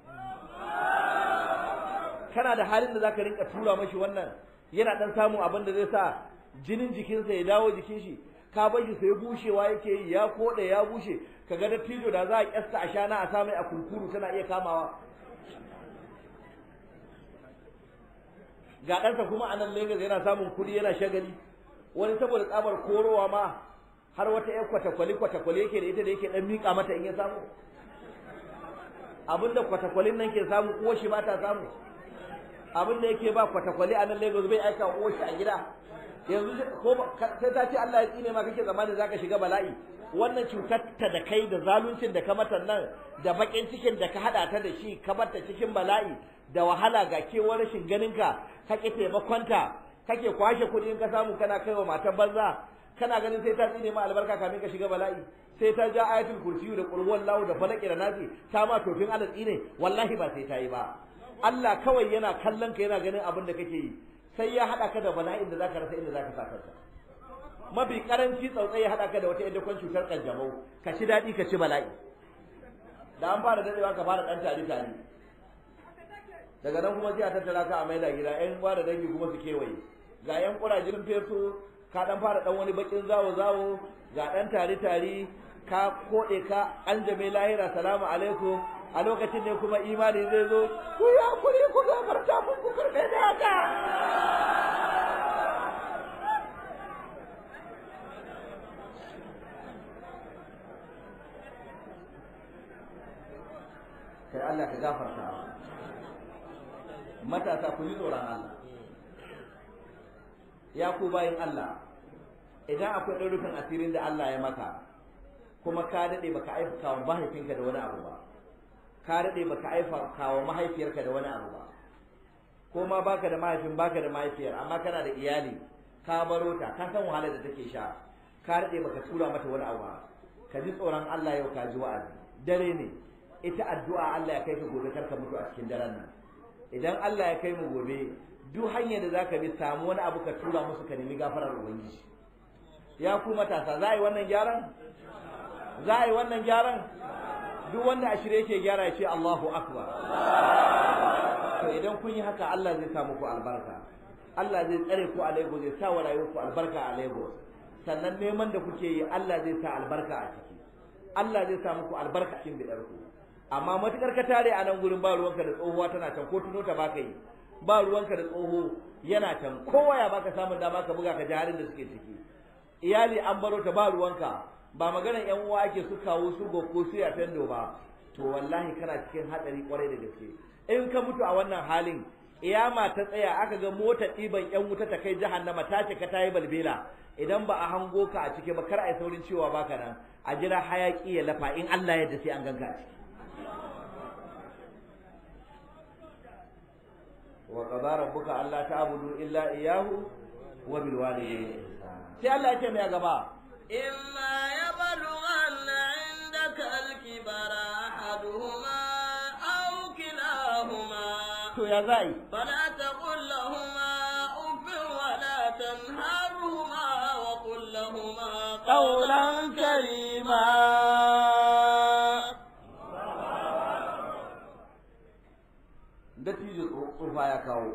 kana da halin da zaka rinka tura mashi wannan yana dan samun abin da zai sa jinin jikinsa ya dawo jikin shi ka bar shi sai bushewa yake yi ya koda ya bushe kaga da tijo da za a kyasta a shana a samai a kurkuru tana iya kamawa ga ɗansa kuma a nan Lagos yana samun kuɗi yana shagali wani saboda tsabar korowa ma har wata ƴar kwatakwali yake da ita da yake ɗan miƙa mata in ya samu abinda kwatakwalin nan ke samu uwar shi ba ta samu abinda yake ba kwatakwali a nan Lagos bai aika uwar shi a gida yanzu ko sai ta ce Allah ya tsine ma kake zamanin zaka shiga bala'i wannan cutar ta da kai da zaluncin da ka mata nan da bakin cikin da ka hada ta da shi ka bar ta cikin bala'i da wahala ga kewar rashin ganinka ka ki taimakonta kake kwashe kuɗi in ka samu kana kaiwa matan banza, kana ganin sai ta tsine ma albarka kamin ka shiga bala'i, sai ta ja ayatul kursiyu da qul huwallahu da falaki da nasi ta ma tofin alatsi ne, wallahi ba sai ta yi ba. Allah kawai yana kallon ka yana ganin abin da kake yi, sai ya haɗa ka da bala'in da zaka rasa inda zaka sa kanka. Mafi karanci tsautsai ya haɗa ka da wata yadda kwan cutar kanjamau, ka ci daɗi ka ci bala'i. Da an fara daɗewa ka fara ɗan tari daga nan kuma sai a tattara ka a maida gida, ƴan uwa da dangi kuma su kewaye, ga ƴan ƙurajin feso, ka ɗan fara ɗan wani baƙin zawo ga ɗan tari ka koɗe ka an jame lahira, salamu alaikum. A lokacin ne kuma imani zai zo, ku ya kuri ku gafarta mun ku karɓe da haka. Kai Allah ka gafarta. Matasa ku ji tsoron Allah. Ya ku bayin Allah, idan akwai ɗan rufin asirin da Allah ya maka, kuma ka daɗe baka aika wa mahaifinka da wani abu ba, ka daɗe baka aika wa mahaifiyarka da wani abu ba, ko ma baka da mahaifin baka da mahaifiyar, amma kana da iyali, ka baro ta, ka san wahalar da take sha, ka daɗe baka tura mata wani abu ba, ka ji tsoron Allah yau ka ji wa'azi. Dare ne, ita addu'a Allah ya kai ka gobe kar ka mutu a cikin daren nan. Idan Allah ya kai mu gobe, duk hanyar da zaka bi samu wani abu ka tura musu ka nemi gafarar Ubangiji. Ya ku matasa, za a yi wannan gyaran? Za a yi wannan gyaran? Duk wanda a shirye yake gyara ya ce Allahu Akbar. To idan kun yi haka Allah zai sa muku albarka. Allah zai tsare ku a Lagos, zai sa wa rayuwarku albarka a Lagos. Sannan neman da kuke yi Allah zai sa albarka a ciki. Allah zai sa muku albarka cikin bidarku. Amma matukar ka tare a nan gurin ba ruwanka da tsohuwa tana can ko tuno ta baka yi. Ba ruwanka da tsoho yana can, kowa ya baka samun dama ka buga ka ji halin da suke ciki. Iyali an baro ta ba ruwanka, ba maganar yan uwa ake su kawo su gokko su ya fendo ba, to wallahi kana cikin hatsari kwarai da gaske. In ka mutu a wannan halin, iyama ta tsaya aka ga motar ɗiban yan wuta ta kai jahannama ta cika ta yi balbela, idan ba a hango ka a ciki ba kar a yi saurin cewa baka nan, a jira hayaki ya lafa in Allah ya yarda sai an ganka a ciki. Wa qadara rabbuka alla ta'budu illa iyyahu wa bil walidayni ihsana. Sai Allah ya ce mai gaba, إما يبلغن عندك الكبر أحدهما أو كلاهما فلا تقل لهما أف ولا تنهرهما وقل لهما قولا كريما. Dattijo tsufa ya kawo,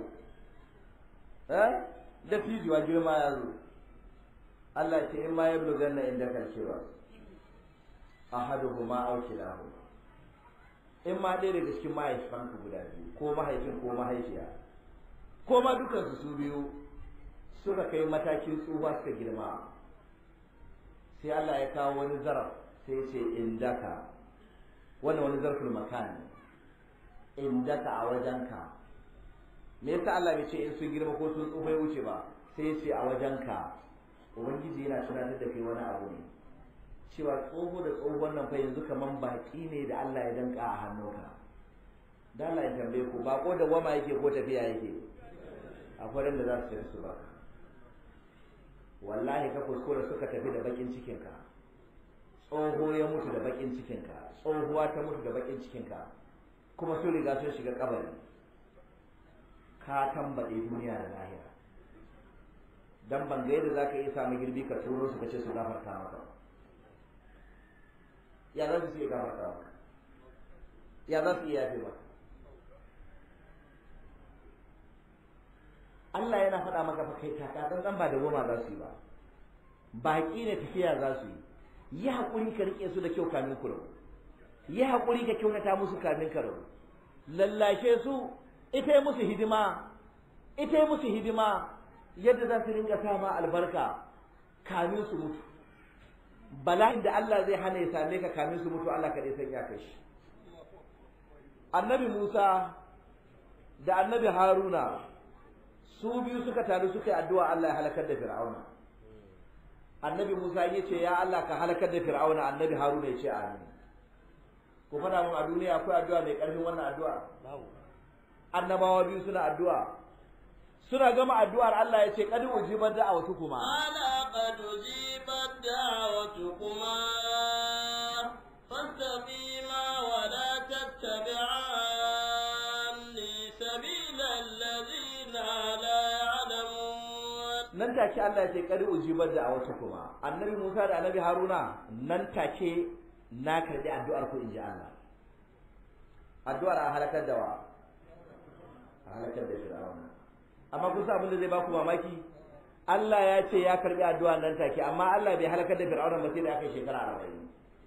dattijo a girma ya zo. Allah ce in ma yablughanna indaka al-kibar ahaduhuma aw kilahuma, in ma ɗaya daga cikin mahaifanka guda biyu, ko mahaifin ko mahaifiya, ko ma dukansu su biyu suka kai matakin tsuwa suka girma, sai Allah ya kawo wani zaraf sai ya ce indaka, wannan wani zarful makan, indaka a wajenka. Me yasa Allah bai ce in sun girma ko sun tsufa ya wuce ba, sai ya ce a wajenka. Ubangiji yana tunatar da kai wani abu ne, cewa tsoho da tsohon nan fa yanzu kaman baki ne da Allah ya danka a hannunka. Da Allah ya tambaye ku, bako da wama yake ko tafiya yake? Akwai ran da za su tafi su baka. Wallahi ka kuskura suka tafi da bakin cikinka. Tsoho ya mutu da bakin cikinka, tsohuwa ta mutu da bakin cikinka, kuma sun riga sun shiga kabari. Ka tambaye duniya da lahira. Dan ban ga yadda zaka iya samu girbi ka turo su kace su gafarta maka. Ya za su iya gafarta maka? Ya za su iya yafe maka? Allah yana faɗa maka fa kai taka dan ba da goma za su yi ba. Baki ne tafiya za su yi. Yi hakuri ka rike su da kyau kamin ku rabu. Yi hakuri ka kyautata musu kamin ka rabu. Lallashe su, ita musu hidima. Ita musu hidima. Yadda za su rinka sama albarka kamin su mutu. Bala'in da Allah zai hana ya same ka kamin su mutu Allah kaɗai san ya kai shi. Annabi Musa da Annabi Haruna su biyu suka taru suka yi addu'a Allah ya halakar da Fir'auna. Annabi Musa ya ce ya Allah ka halakar da Fir'auna, Annabi Haruna ya ce amin. Ku faɗa mun a duniya akwai addu'a mai ƙarfin wannan addu'a? Annabawa biyu suna addu'a. suna gama addu'ar Allah ya ce qad ujibat da'awatukuma ala qad ujibat da'awatukuma fastaqima wa la tattabi'anni sabilal ladina la ya'lamun. Nan take Allah ya ce qad ujibat da'awatukuma, annabi Musa da annabi Haruna nan take na karbi addu'ar ku inji Allah. Addu'ar a halakar da wa? A halakar da Fir'auna. Amma kun san abin da zai baku mamaki? Allah ya ce ya karbi addu'ar nan take, amma Allah bai halakar da Fir'auna ba sai da aka shekara 40.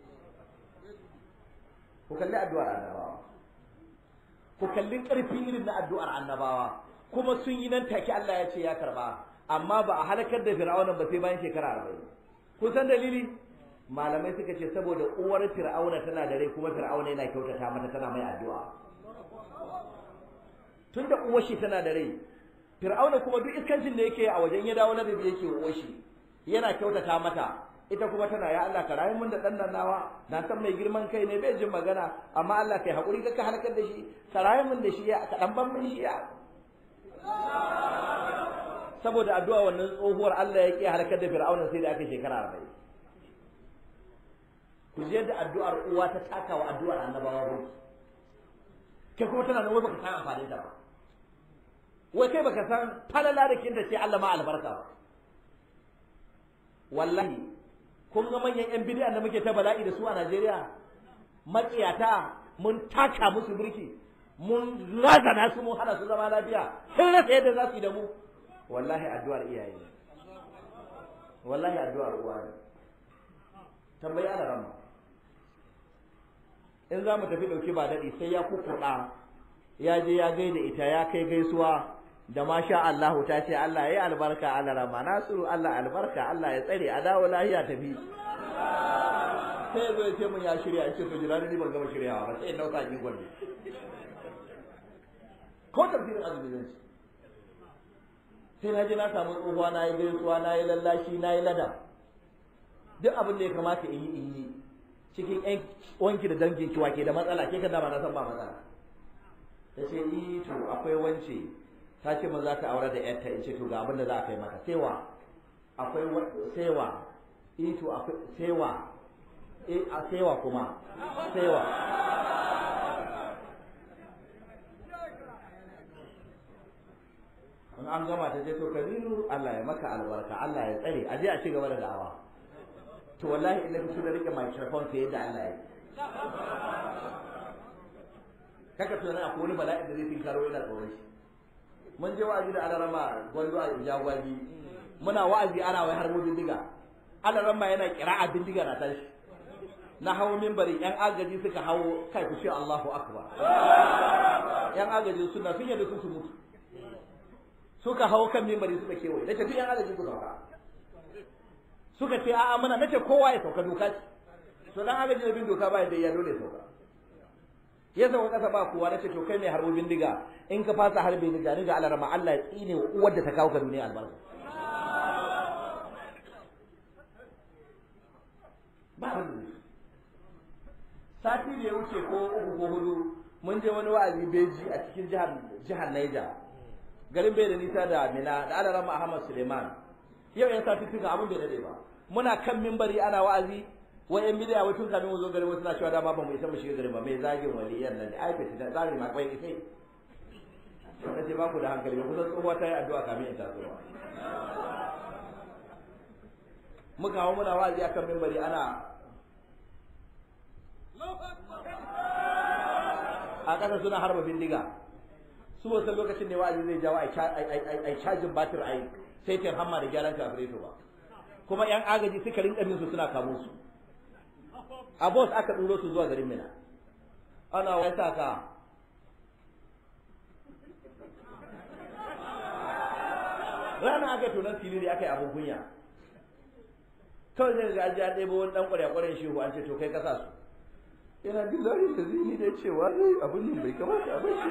Ku kalli addu'ar annabawa. Ku kalli ƙarfin irin na addu'ar annabawa. Kuma sun yi nan take Allah ya ce ya karba, amma ba a halakar da Fir'auna ba sai bayan shekara 40. Kun san dalili? Malamai suka ce saboda uwar Fir'auna tana da rai kuma Fir'auna yana kyautata mata, tana mai addu'a. Tunda uwar shi tana da rai, Fir'auna kuma duk iskancin da yake a wajen ya dawo na bibi yake uwar shi, yana kyautata mata. Ita kuma tana, ya Allah ka rayu mun da dan nan nawa, na san mai girman kai ne bai jin magana, amma Allah kai hakuri ka halakar da shi, ka rayu mun da shi ya ka dan ban mun shi ya. Saboda addu'a wannan tsohuwar Allah ya ki halakar da Fir'auna sai da aka shekara 40. Ku je da addu'ar uwa ta taka wa addu'ar annabawa ruki. Kai kuma tana nan wai baka san amfanin ta ba. Wai kai baka san falala da kinta ce Allah ma albarka ba. Wallahi kun ga manyan yan bid'a da muke ta bala'i da su a Najeriya, matsiyata mun taka musu birki, mun razana su mun hana su zama lafiya, sun rasa yadda za su yi da mu. Wallahi addu'ar iyaye ne. Wallahi addu'ar uwa ne. Tambayi ana rama. In za mu tafi ɗauki ba daɗi sai ya kukurɗa, ya je ya gaida ita, ya kai gaisuwa da masha Allahu ta ce Allah ya yi albarka, Allah rama Nasiru, Allah albarka, Allah ya tsare, a dawo lahiya tafi. Sai zo ya ce mun ya shirya, ya ce to jira ni ban gama shiryawa ba, sai in dauka ji gwanda. Ko tafsirin azumi zan ci. Sai na je na samu tsohuwa, na yi gaisuwa, na yi lallashi, na yi ladab. Duk abin da ya kamata in yi cikin ƴan wanki da dangin ki wake da matsala, ke kan dama na san ba matsala. Ta ce to akwai wance ta ce ma za ta aure da ƴarta, in ce to ga abin da za a kai mata. Sewa akwai sewa, to akwai sewa, a sewa kuma sewa. In an gama ta ce to Kabiru Allah ya maka albarka, Allah ya tsare, a je a ci gaba da da'awa. To wallahi ina fito da rike microphone sai yadda Allah ya yi. Kaka tunanin akwai wani bala'i da zai tinkaro ina tsoron shi. Mun je wa'azi da alarama gwando a jagwagi, muna wa'azi ana wai har bindiga. Alarama yana kira'a bindiga na tashi. Na hawo minbari yan agaji suka hawo, kai ku ce Allahu akbar. Yan agaji suna sun yadda su mutu. Suka hawo kan minbari suka kewaye, nace duk yan agaji ku sauka. Suka ce a'a muna, nace kowa ya sauka, doka ce. To dan agaji da bin doka ba yadda ya dole sauka. Ya sauka kasa ba kowa, nace to kai mai harbo bindiga, in ka fasa harbe bindiga ni ga alarama Allah ya tsine wa uwar da ta kawo ka duniya albarka. Ba wani sati da ya wuce ko uku ko hudu mun je wani wa'azi Beji a cikin jihar Niger. Garin bai da nisa da Mina, da alarama Ahmad Suleiman. Yau yan sati tuka abin bai dade ba. Muna kan minbari ana wa'azi, wai yan bidiya wai tun kamin mu zo garin wasu na cewa dama ba mu isa mu shiga garin ba, mai zagin waliyan nan ne, ai fiti da zari ma kwai sai. Na ce ba ku da hankali ba, kusan tsohuwa ta yi addu'a kamin in taso ba. Muka hawo muna wa'azi akan minbari ana a ƙasa suna harba bindiga. Su wasu lokacin ne wa'azi zai jawo a cajin batir a yi sai ta hamma da gyaran kafireto ba. Kuma yan agaji suka rinka bin su suna kamo su. A bos aka ɗuro su zuwa garin Mina. Ana wai sa ka. Rana aka tonon filiri aka yi abin kunya. Kawai zai ga ajiya ɗebo wani ɗan ƙwarya-ƙwaryan shehu an ce to kai kasa su. Yana billahi da zini da cewa zai abin nan bai kamata a bashi.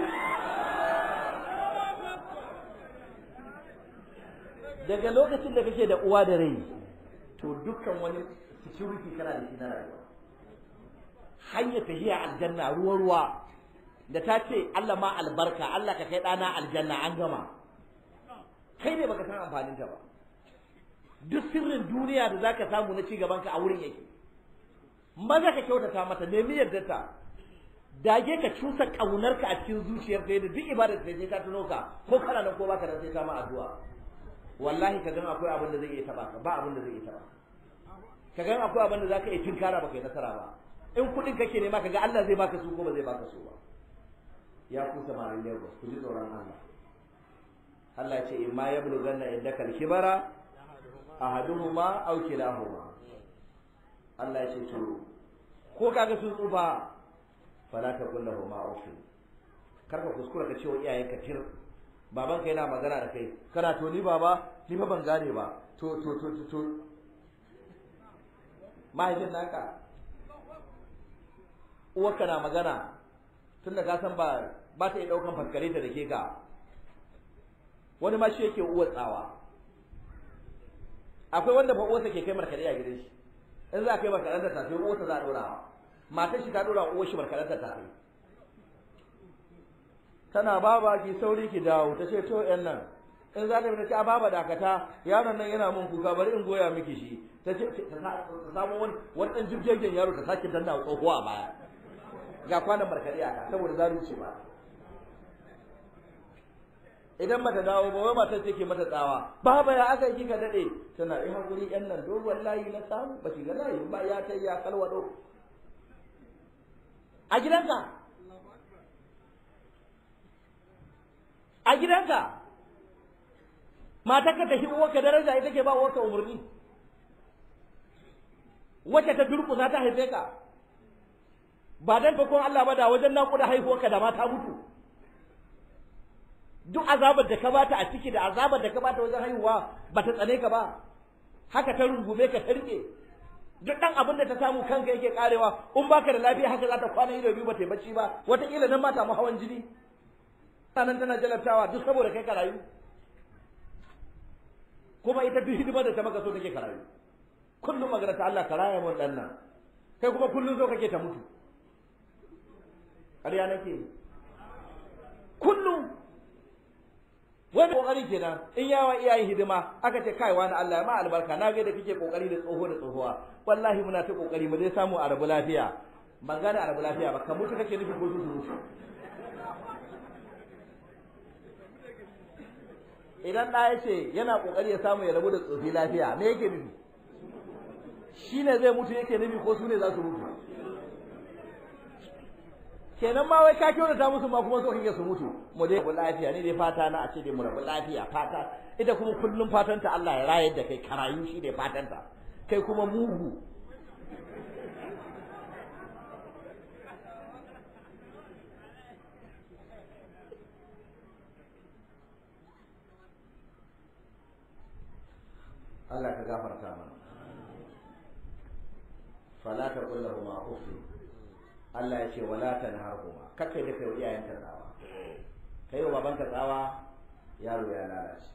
Daga lokacin da kake da uwa da rai, to dukkan wani security kana da shi na rayuwa. Hanyar tafiya aljanna ruwa da ta ce Allah ma albarka, Allah ka kai ɗana aljanna, an gama. kai ne baka san amfanin ta ba. Duk sirrin duniya da zaka samu na ci gaban ka a wurin yake. Maza ka kyautata mata, nemi yardarta, dage ka cusa kaunarka a cikin zuciyarka yadda duk ibadar da sai ta tuno ka, ko kana nan ko baka nan sai ta ma addu'a. Wallahi ka gan akwai abin da zai iya taba ka, ba abin da zai iya taba ka gan akwai abin da zaka iya tinkara baka yi nasara ba. In kudin kake nema ka ga Allah zai baka su ko ba zai baka su ba. Ya ku samarin Lagos, ku ji tsoron Allah. Allah ya ce in ma yablughanna indaka al-kibara ahaduhuma aw kilahuma. Allah ya ce to ko kaga sun tsufa fala taqul lahumu uff. Karka kuskura ka ce wa iyayenka tir. Babanka yana magana da kai, kana to ni baba, ni fa ban gane ba. To mahaifin naka uwarka na magana tunda ka san ba ta iya daukan faskare ta dake ka. Wani ma shi yake uwar tsawa. Akwai wanda ba uwarsa ke kai markade a gidan shi. In za ka kai markadanta ta sai uwarsa za a dora. Matar shi ta dora uwar shi markadanta ta kai. Tana baba ki sauri ki dawo, ta ce to yan nan. In za ta fita ce a baba dakata, yaron nan yana mun kuka bari in goya miki shi. Ta ce ta samu wani dan jibgegen yaro ta sake danna tsohuwa a baya. Ga kwanan markade aka saboda zalunci ba. Idan mata dawo ba wai matar take mata tsawa, baba ya aka yi kika dade, tana yi hakuri yan nan dogon layi na samu ba ki ga layi ba ya tai ya kalwado. A gidanka matarka ta hibo ka daraja ita ke ba wata umarni, wacce ta durƙusa ta haife ka ba dan bakon Allah ba da wajen naƙuda haihuwarka da mata mutu. Duk azabar da ka bata a ciki da azabar da ka bata wajen haihuwa ba ta tsane ka ba, haka ta rungume ka ta rike. Duk ɗan abin da ta samu kanka yake karewa, in baka da lafiya haka za ta kwana ido biyu ba ta yi bacci ba, wataƙila nan mata mu hawan jini nan tana jalabtawa duk saboda kai ka rayu. Kuma ita duk hidimar da ta maka so take ka rayu. Kullum magana ta Allah ka raya mun dan nan, kai kuma kullum so kake ta mutu. ƙarya nake kullum wani kokari kenan in yawa iyayen hidima aka ce kai wani Allah ya ma albarka na ga da kike kokari da tsoho da tsohuwa wallahi muna ta kokari mu dai samu a rabu lafiya. Ban gane a rabu lafiya ba, ka mutu kake nufi ko su mutu? Idan ɗa ya ce yana kokari ya samu ya rabu da tsofi lafiya me yake nufi? Shi ne zai mutu yake nufi ko su ne za su mutu? Kenan ma wai ka kyautata musu ma kuma so kake su mutu. Mu dai rabu lafiya, ni dai fata na a ce dai mu rabu lafiya, fata ita kuma kullum fatanta Allah ya rayar da kai karayu, shi dai fatanta. Kai kuma mugu Allah ka gafarta mana. Fala taqul lahumu uff. Allah ya ce wala tanharhuma, kakkai da kai iyayenka tsawa. Kai wa babanka tsawa yaro ya lalace.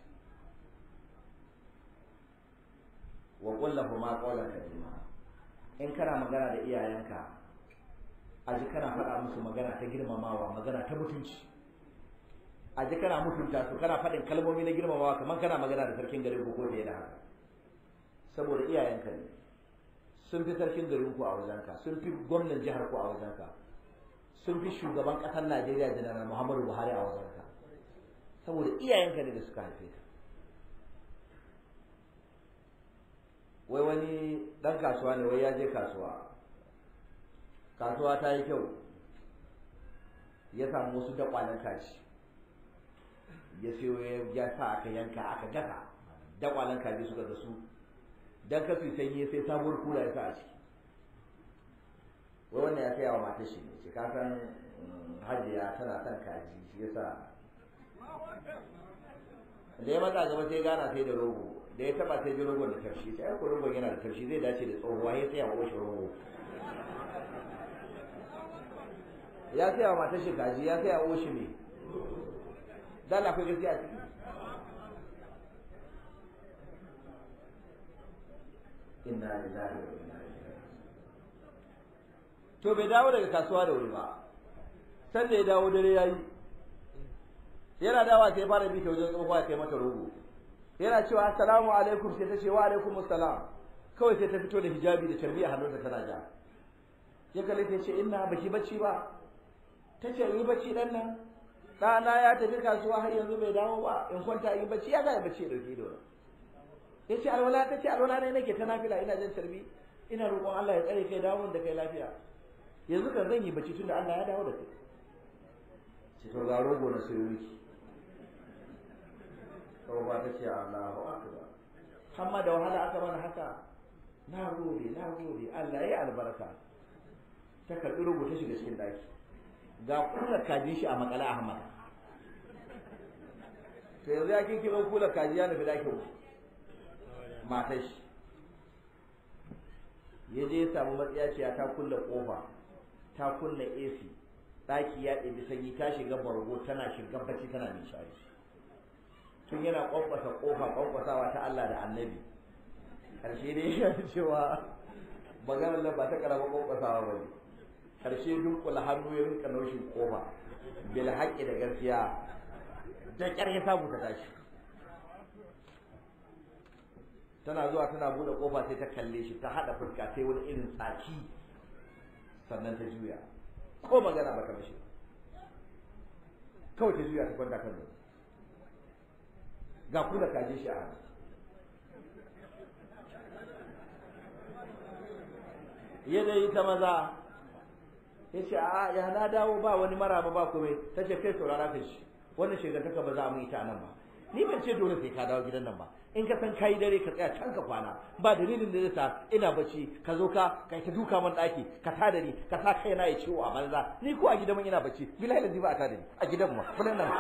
Wa qul lahumu qawlan karima. In kana magana da iyayenka aji kana faɗa musu magana ta girmamawa, magana ta mutunci. Aji kana mutunta su, kana faɗin kalmomi na girmamawa kamar kana magana da sarkin garin ko da yana haka. Saboda iyayenka ne, sun fi sarkin garin ku a wajenka, sun fi gwamnan jihar ku a wajenka, sun fi shugaban ƙasar Najeriya Janar Muhammadu Buhari a wajenka, saboda iyayenka ne da suka haife ka. Wai wani ɗan kasuwa ne, wai ya je kasuwa, kasuwa ta yi kyau, ya samu wasu daƙwalen kaji, ya siyo ya sa aka yanka aka gasa, daƙwalen kaji suka gasu. Dan kasu sanyi sai sabuwar kula ya sa a ciki. Wai wannan ya saya wa matar shi ne, ce ka san Hajiya tana son kaji, shi yasa da ya matsa gaba sai gana sai da rogo, da ya taba sai ji rogon da tarshi, sai ko rogon yana da tarshi zai dace da tsohuwa, ya saya wa shi rogo. Ya saya wa matar shi kaji, ya saya wa shi ne. Dan akwai gaskiya a ciki. Inna lillahi wa inna ilaihi. To bai dawo daga kasuwa da wuri ba, san da ya dawo dare yayi, yana dawa sai fara bi ta wajen tsohuwa kai mata rogo, yana cewa assalamu alaikum sai ta ce wa alaikum assalam, kawai sai ta fito da hijabi da tarbiya a hannunta tana ja. Ya kalle ta ce inna baki bacci ba? Ta ce yi bacci dan nan, ɗana ya tafi kasuwa har yanzu bai dawo ba, in kwanta yi bacci ya ga bacci ya dauke da wani. Ya ce alwala, ta ce alwala ne nake ta nafila ina jan tarbi, ina roƙon Allah ya tsare kai dawo da kai lafiya. Yanzu kan zan yi bacci tunda Allah ya dawo da kai. Ce to ga rogo na sayo miki. Sau ba ta ce Allahu akbar. Hamma da wahala aka mana haka. Na gode, Allah ya albarka. Ta karɓi rogo ta shiga cikin daki. Ga kula kajin shi a makala Ahmad. To yanzu ya kin kiro kula kaji ya nufi dakin matar shi. Ya je ya samu matsiyaciya ta kulle kofa, ta kunna AC, daki ya ɗebi sanyi, ta shiga bargo tana shiga bacci tana nishari. Tun yana kwankwasa kofa kwankwasawa ta Allah da Annabi. Karshe dai ya cewa maganar nan ba ta karama kwankwasawa ba ne. Karshe dunkula hannu ya rinka naushin kofa bil haƙƙi da gaskiya da ƙyar ya samu ta tashi. Tana zuwa tana buɗe kofa sai ta kalle shi, ta haɗa fuska sai wani irin tsaki, sannan ta juya ko magana ba ta mashi, kawai ta juya ta kwanta kan nan. Ga kula kaje shi a hannu. Ya dai ta maza ya ce a ya na dawo ba wani maraba ba komai. Ta ce kai saurara ka shi, wannan shegantaka ba za mu yi ta nan ba, ni ban ce dole sai ka dawo gidan nan ba, in ka san kai dare ka tsaya can ka kwana, ba dalilin da zai sa ina bacci ka zo ka kai ta duka man daki ka tada ni ka sa kaina ya ciwo a banza, ni ko a gidan mun ina bacci billahi lazi ba a tada ni a gidan mu kullun nan.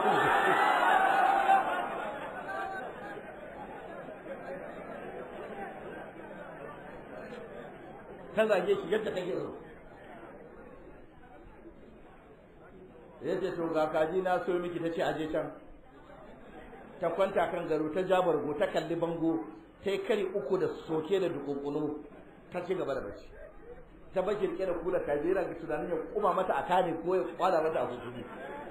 ta zage shi yadda take so. Yace to ga kaji na so miki, tace aje can. Ta kwanta kan garo ta ja bargo ta kalli bango, ta kari uku da soke da dukunkunu, ta ci gaba da bacci. Ta baki rike da kula kaji ran tunanin ya kuma mata a kane ko ya kwada mata a hukumi.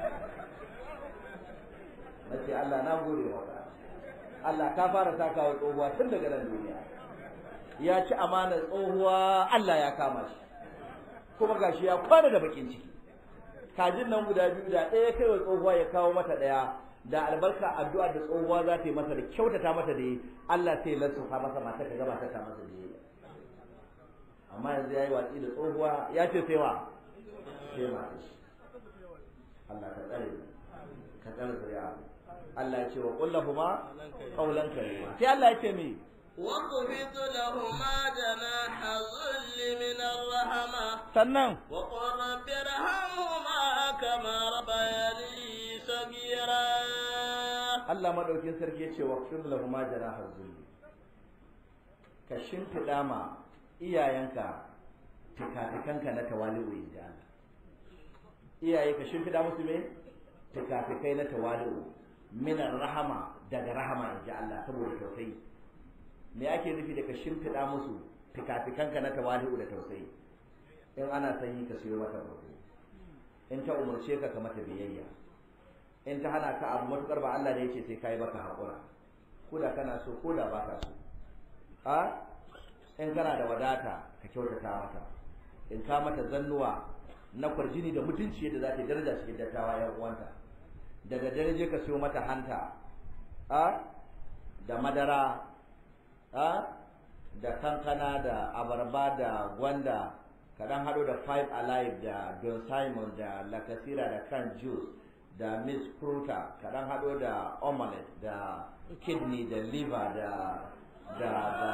Nace Allah na gode maka. Allah ka fara sakawa tsohuwa tun daga nan duniya. Ya ci amanar tsohuwa, Allah ya kama shi. Kuma gashi ya kwana da bakin ciki. Kajin nan guda biyu da ɗaya kai wa tsohuwa ya kawo mata ɗaya, da albarka addu'a da tsohuwa za ta yi masa da kyautata mata da yi, Allah sai ya lansufa masa mata ka gaba ta masa da yi. Amma yanzu ya yi watsi da tsohuwa ya ce sai wa? Sai mata shi. Allah ka tsare ka tsare zuriya. Allah ya ce wa kullahuma qawlan karima. Sai Allah ya ce me? واخفض لهما جناح الذل من الرحمة sannan وقل رب ارحمهما كما ربياني صغيرا. Allah madaukin sarki yace waqfid lahuma janaha zulli, ka shimfiɗa ma iyayenka tikafikanka na tawali'u inda Allah. Iyaye ka shimfiɗa musu me? Tikafikai na tawali'u min rahama, daga rahama inda Allah, saboda tausayi. Me ake nufi da ka shimfiɗa musu fikafikanka na tawali'u da tausayi? In ana sanyi ka siyo mata barko, in ta umarce ka mata biyayya, in ta hana ka abu matukar ba Allah da yake sai kai baka haƙura, ko da kana so ko da baka so. In kana da wadata ka kyautata mata, in ka mata zannuwa na kwarjini da mutunci yadda za ta daraja cikin dattawa yan uwanta, daga daraje ka siyo mata hanta da madara da kankana da abarba da gwanda, ka dan hado da Five Alive da Don Simon da Lacasera da Can Juice da Miss Fruta, ka dan hado da omelette da kidney da liver da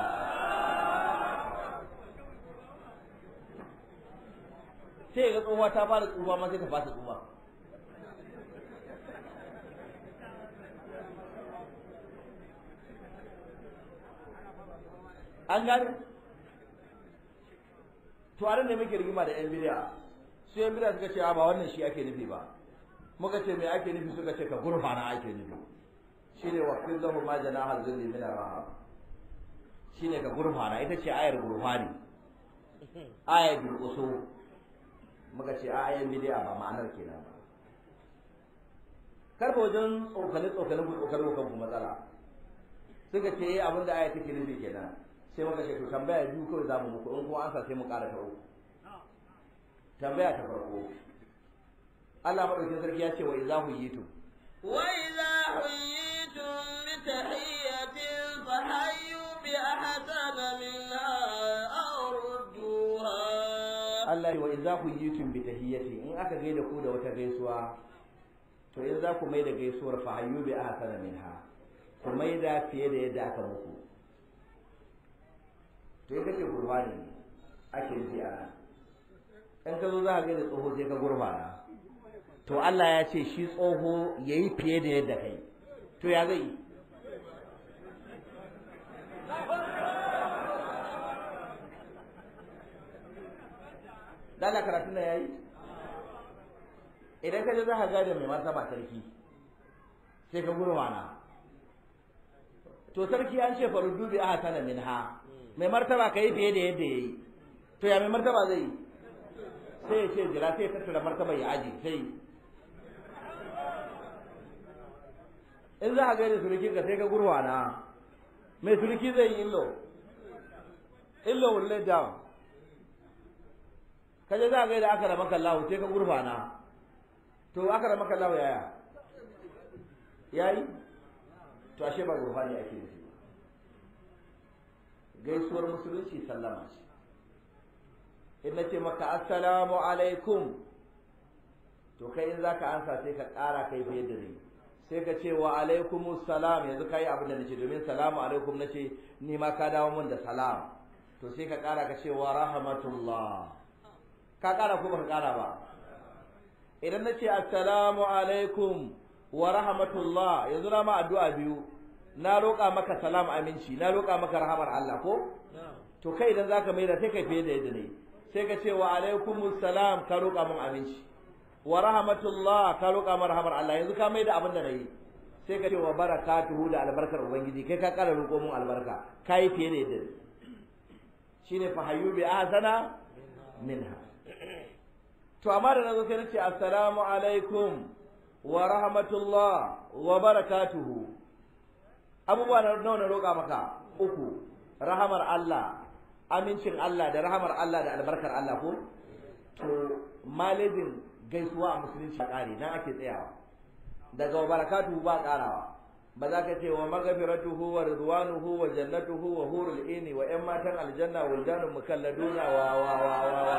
sai ga tsohuwa ta fara tsufa ma sai ta fasa tsufa. An gane? To anan ne muke rigima da yan bidiya. Su yan bidiya suka ce ba wannan shi ake nufi ba. Muka ce me ake nufi, suka ce ka gurfana ake nufi. Shine waqfid lahu ma janaha dhilli min ar-rahab. Shine ka gurfana, ita ce ayar gurfani. Ayar durƙuso. Muka ce ayan bidiya ba ma'anar kenan ba. Karfa wajen tsokane ku matsala. suka ce abin da aya take nufi kenan sai muka ce to tambaya biyu kawai za mu muku in kuma ansa sai mu ƙara ta uku tambaya ta farko Allah madaukakin sarki ya ce wa idza huyitum وإذا حييتم بتحية فحيوا بأحسن منها أو ردوها. Allah wa idza huyitum bi tahiyyati in aka gaida ku da wata gaisuwa to in za ku mai da gaisuwar fa hayyu bi ahsana minha ku mai da fiye da yadda aka muku to in kace gurbani ake ji ana in ka zo za ka gaida tsoho sai ka gurbana to Allah ya ce shi tsoho yayi fiye da yadda kai to ya zai dala karatu na yayi idan ka je za ka gada mai martaba sarki sai ka gurwana to sarki an ce faruddu bi ahsana minha mai martaba kai fiye da yadda yayi to ya mai martaba zai sai ya ce jira sai ya tattara martaba ya aji sai in za ka gaida surukin ka sai ka gurwana mai suruki zai yi illo will lay down kaje za ka gaida aka rama kallahu sai ka gurfana to aka rama kallahu yaya yayi to ashe ba gurfani ake nufi gaisuwar musulunci sallama ce in nace maka assalamu alaikum to kai in zaka ansa sai ka ƙara kai fiye da ni sai ka ce wa alaikumus salam yanzu kai abin da nace domin salamu alaikum nace ni ma ka dawo mun da salam to sai ka ƙara ka ce wa rahmatullah ka ƙara ko baka ƙara ba idan na ce assalamu alaikum wa rahmatullah yanzu na ma addu'a biyu na roƙa maka salam aminci na roƙa maka rahamar Allah ko to kai idan zaka mai da sai kai fiye da yadda ne sai ka ce wa alaikumus salam ka roƙa mun aminci wa rahmatullah ka roƙa mun rahamar Allah yanzu ka mai da abin da nayi sai ka ce wa barakatuhu da albarkar ubangiji kai ka ƙara roƙo mun albarka kai fiye da yadda shine fa hayyu bi ahsana minha to amma da nazo sai nace assalamu alaikum wa rahmatullah wa barakatuhu abubuwa nawa na roƙa maka uku rahamar Allah amincin Allah da rahamar Allah da albarkar Allah ko to malejin gaisuwa a musulunci a ƙare nan ake tsayawa daga wa barakatuhu ba ƙarawa ba za ka ce wa maghfiratuhu wa ridwanuhu wa jannatuhu wa hurul ini wa ƴan matan aljanna wa wildanun mukalladuna wa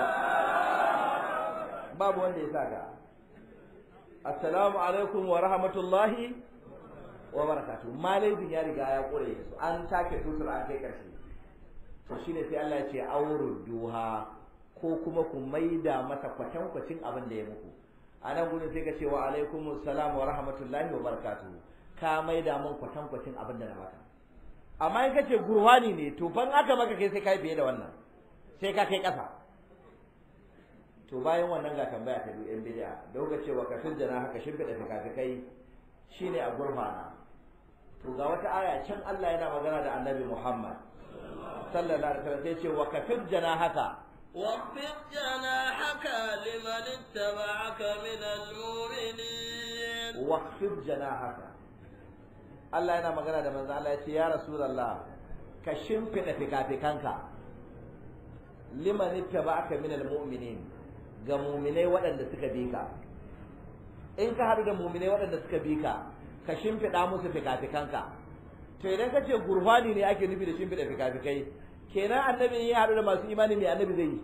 babu wanda ya saka assalamu alaikum wa rahmatullahi wa barakatuh malaikun ya riga ya kore su an take tutur an kai karshe to shine sai Allah ya ce awrudduha ko kuma ku maida masa kwatankwacin abin da ya muku anan gurin sai ka ce wa alaikumus salam wa rahmatullahi wa barakatuh ka maida mun kwatankwacin abin da na maka amma in kace gurwani ne to ban aka maka kai sai kai fiye da wannan sai ka kai kasa to bayan wannan ga tambaya ta biyu yan bid'a da kuka cewa ka sujjana haka shimfida fikafikai shine a gurfana to ga wata aya can Allah yana magana da Annabi Muhammad sallallahu alaihi wasallam sai ce wa ka sujjana haka واخفض جناحك لمن اتبعك من المؤمنين واخفض جناحك Allah yana magana da manzo Allah ya ce ya Rasulullah ka shimfida fikafikanka liman ittaba'aka minal mu'minin ga mu'minai waɗanda suka bi ka in ka haɗu da mu'minai waɗanda suka bi ka ka shimfida musu fikafikanka to idan ka ce gurfani ne ake nufi da shimfida fikafikai kenan annabi ya haɗu da masu imani mai annabi zai yi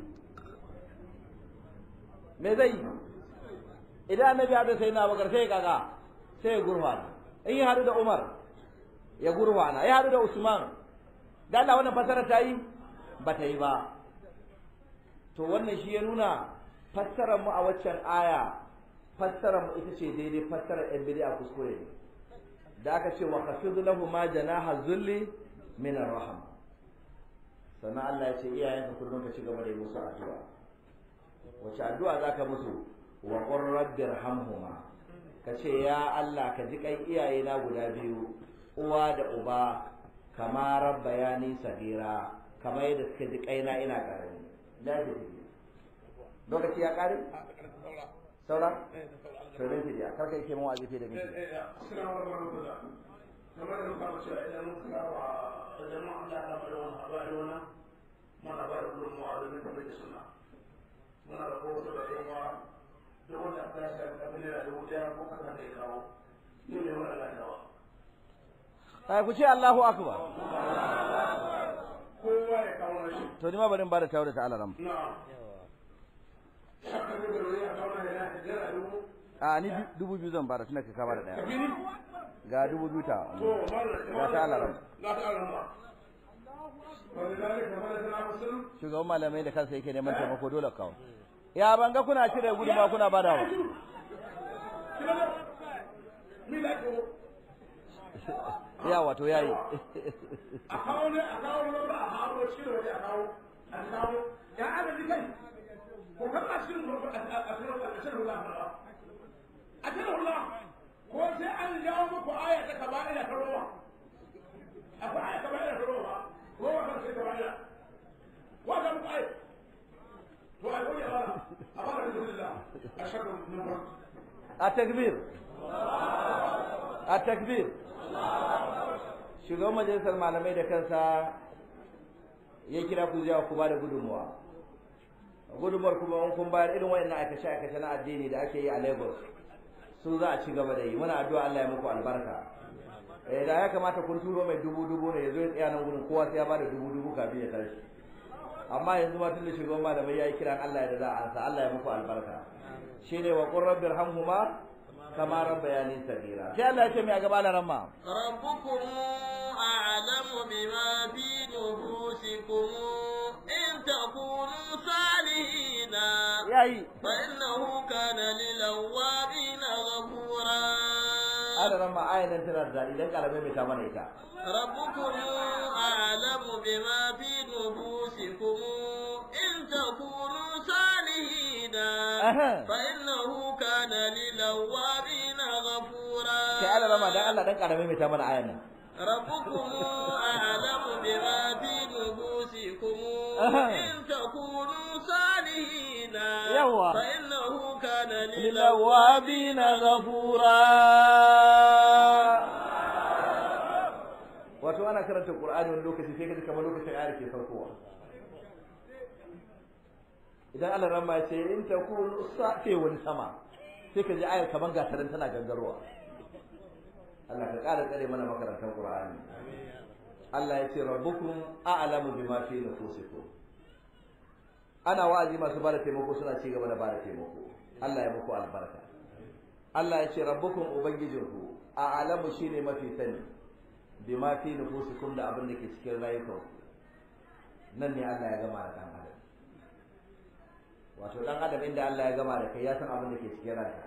me zai yi idan annabi ya haɗu sai na bakar sai kaga sai ya gurfana in ya haɗu da Umar ya gurfana ya haɗu da Usman da Allah wannan fasara ta yi ba ta yi ba to wannan shi ya nuna fassarar mu a waccan aya fassarar mu ita ce daidai fassarar ɗan bid'a kuskure ne da aka ce wa khafid lahu ma janaha zulli min ar-rahma sannan Allah ya ce iyayenka kullum ka ci gaba da yi musu addu'a wace addu'a zaka musu wa qur rabbirhamhuma ka ce ya Allah ka ji kai iyaye na guda biyu uwa da uba kama rabbayani sagira kamar yadda suka ji kaina ina karami dace lokaci ya kare saura to ne ji kar kai ke mu wajibi da miki kamar da muka ce idan mun kula wa idan mun Allah ta bada wani habari wannan mana ba da gudunmuwa da zai tafi da suna muna da kowace da yawa duk wanda aka yasa da abin da dubu ɗaya ko kasa da ya kawo yau ne wani lalawa ai ku ce Allahu akbar kowa ya kawo shi to ni ma bari in bada tawo da ta alaram na'am haka ne da ya kawo na da jira dubu a ni 2000 zan bada tunda ka kama da daya kabini ga 2000 ta to ga ta alaram ga ta alaram shugaban malamai da kansa yake neman taimako dole kawo ya banga kuna cire guduma kuna badawa ya wato yayi a kawo ne a kawo ne ba a kawo shi da wani a kawo ya ana ji kai ko kan a cikin a cikin hula ko sai an jawo muku aya ta kaba'ila ta rowa akwai aya kaba'ila ta rowa rowa kan sai kaba'ila wa ga muku aya to a ko ya bara a bara bismillah ashhadu min rabb التكبير التكبير shugaban majalisar malamai da kansa ya kira ku zuwa ku bada gudunmuwa gudunmuwar kuma in kun bayar irin wayannan aikace na addini da ake yi a Lagos su za a ci gaba da yi muna addu'a Allah ya muku albarka da ya kamata kun turo mai dubu ne yazo ya tsaya nan gurin kowa sai ya bada dubu kafin ya tashi amma yanzu ma tun da shugaban malamai ya yi kiran Allah ya da za a ansa Allah ya muku albarka shine wa qur rabbi irhamhuma kama rabbayani saghira sai Allah ya ce mai a gaba da ramma rabbukum a'lamu bima fi nufusikum in takunu salihina yayi fa innahu kana lil awwabin ghafura ala ramma ayan tana da idan kalame mai ta mana ita rabbukum a'lamu bima fi nufusikum in takunu salihina fa innahu kana lil awwabin ghafura sai ala ramma dan Allah dan kalame mai ta mana ayan nan rabbukum a'lamu bima fi nufusikum in takunu salihina yawa fa innahu kana lil lilawabin ghafura wato ana karanta Qur'ani wani lokaci sai kaji kamar lokacin ayar ke saukowa idan Allah ramma ya ce in takunu sa'i wani sama sai kaji ayar kaman gatarin tana gangarowa Allah ka ƙara tsare mana makarantar Qur'ani Allah ya ce rabbukum a'lamu bima fi nufusikum ana wa'azi masu bada taimako suna ci gaba da bada taimako Allah ya muku albarka Allah ya ce rabbukum ubangijinku a'lamu shine mafi sani bima fi nufusikum da abin da ke cikin rayukanku nan ne Allah ya gama da dan adam wato dan adam inda Allah ya gama da kai ya san abin da ke cikin ranka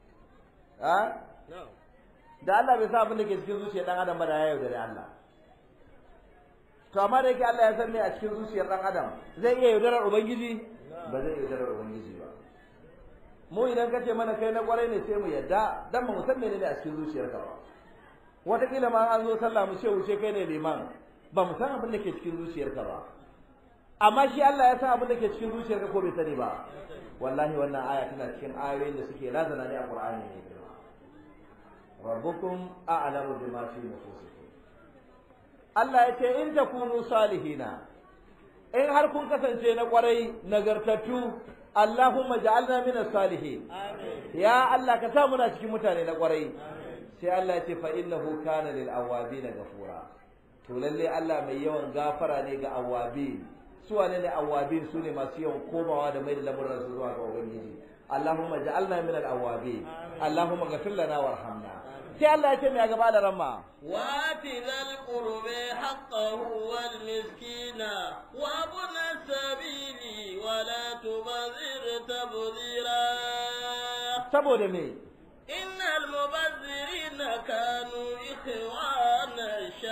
da Allah bai san abin da ke cikin zuciyar dan adam ba da ya yaudare Allah to amma da yake Allah ya san me a cikin zuciyar dan adam zai iya yaudarar ubangiji ba zai yaudarar ubangiji ba mu idan ka ce mana kai na kwarai ne sai mu yadda dan mu san menene a cikin zuciyarka ba wataƙila ma an zo sallah mu ce wuce kai ne liman ba mu san abin da ke cikin zuciyarka ba amma shi Allah ya san abin da ke cikin zuciyarka ko bai sani ba wallahi wannan aya tana cikin ayoyin da suke razana ne a Qur'ani ne rabbukum a'lamu bima fi nufusikum Allah ya ce in takunu salihina in har kun kasance na kwarai nagartattu Allahumma ja'alna minas salihin amin ya Allah ka sa muna cikin mutane na kwarai sai Allah ya ce fa innahu kana lil awabin ghafura to lalle Allah mai yawan gafara ne ga awabin su wane ne awabin su ne masu yawan komawa da mai da lamuran su zuwa ga ubangiji Allahumma ja'alna minal awabin Allahumma ghfir lana warhamna sai Allah ya ce mai gaba da ramma wa atil qurbi haqqahu wal miskina wa ibn sabili wa la tubzir tabzira saboda me innal mubazzirina kanu ikhwana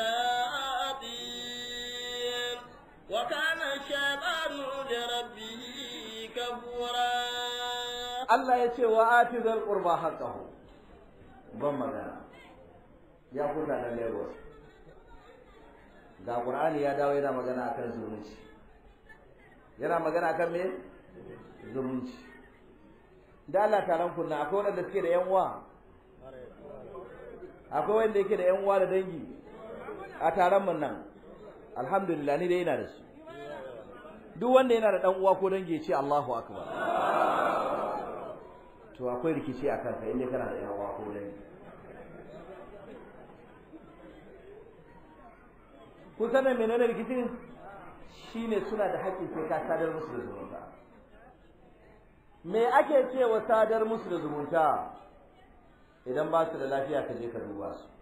shayatin wa kana shaytanu li rabbih kafura Allah ya ce wa atizal qurba haqqahu ban magana ya kuta da Lagos ga Qur'ani ya dawo yana magana akan zumunci yana magana akan me zumunci da Allah taron kunna akwai wanda suke da yan uwa akwai wanda yake da ƴan uwa da dangi a taron mun nan alhamdulillah ni dai ina da su duk wanda yana da dan uwa ko dangi ya ce Allahu akbar to akwai rikici a kanka inda kana da ƴan uwa ko dangi kun san menene rikicin shine suna da haƙƙin sai ka sadar musu da zumunta me ake cewa sadar musu da zumunta idan ba su da lafiya ka je ka duba su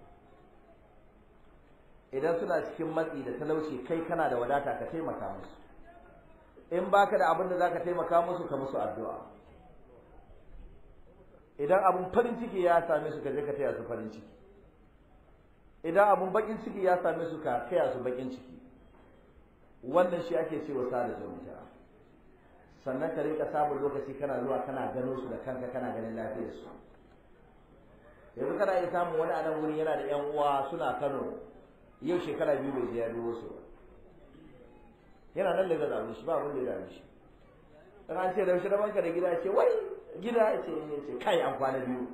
idan suna cikin matsi da talauci kai kana da wadata ka taimaka musu in baka da abin da zaka taimaka musu ka musu addu'a idan abun farin ciki ya same su ka je ka taya su farin ciki idan abun bakin ciki ya same su ka taya su bakin ciki wannan shi ake cewa sada zumunta sannan ka rinka samun lokaci kana zuwa kana gano su da kanka kana ganin lafiyar su yanzu kana iya samun wani anan wuri yana da ƴan uwa suna Kano yau shekara 2 bai je ya dubo su yana nan da zaɓi shi ba wanda ya dame shi dan an ce da shi da banka da gida ce wai gida ce kai an kwana 2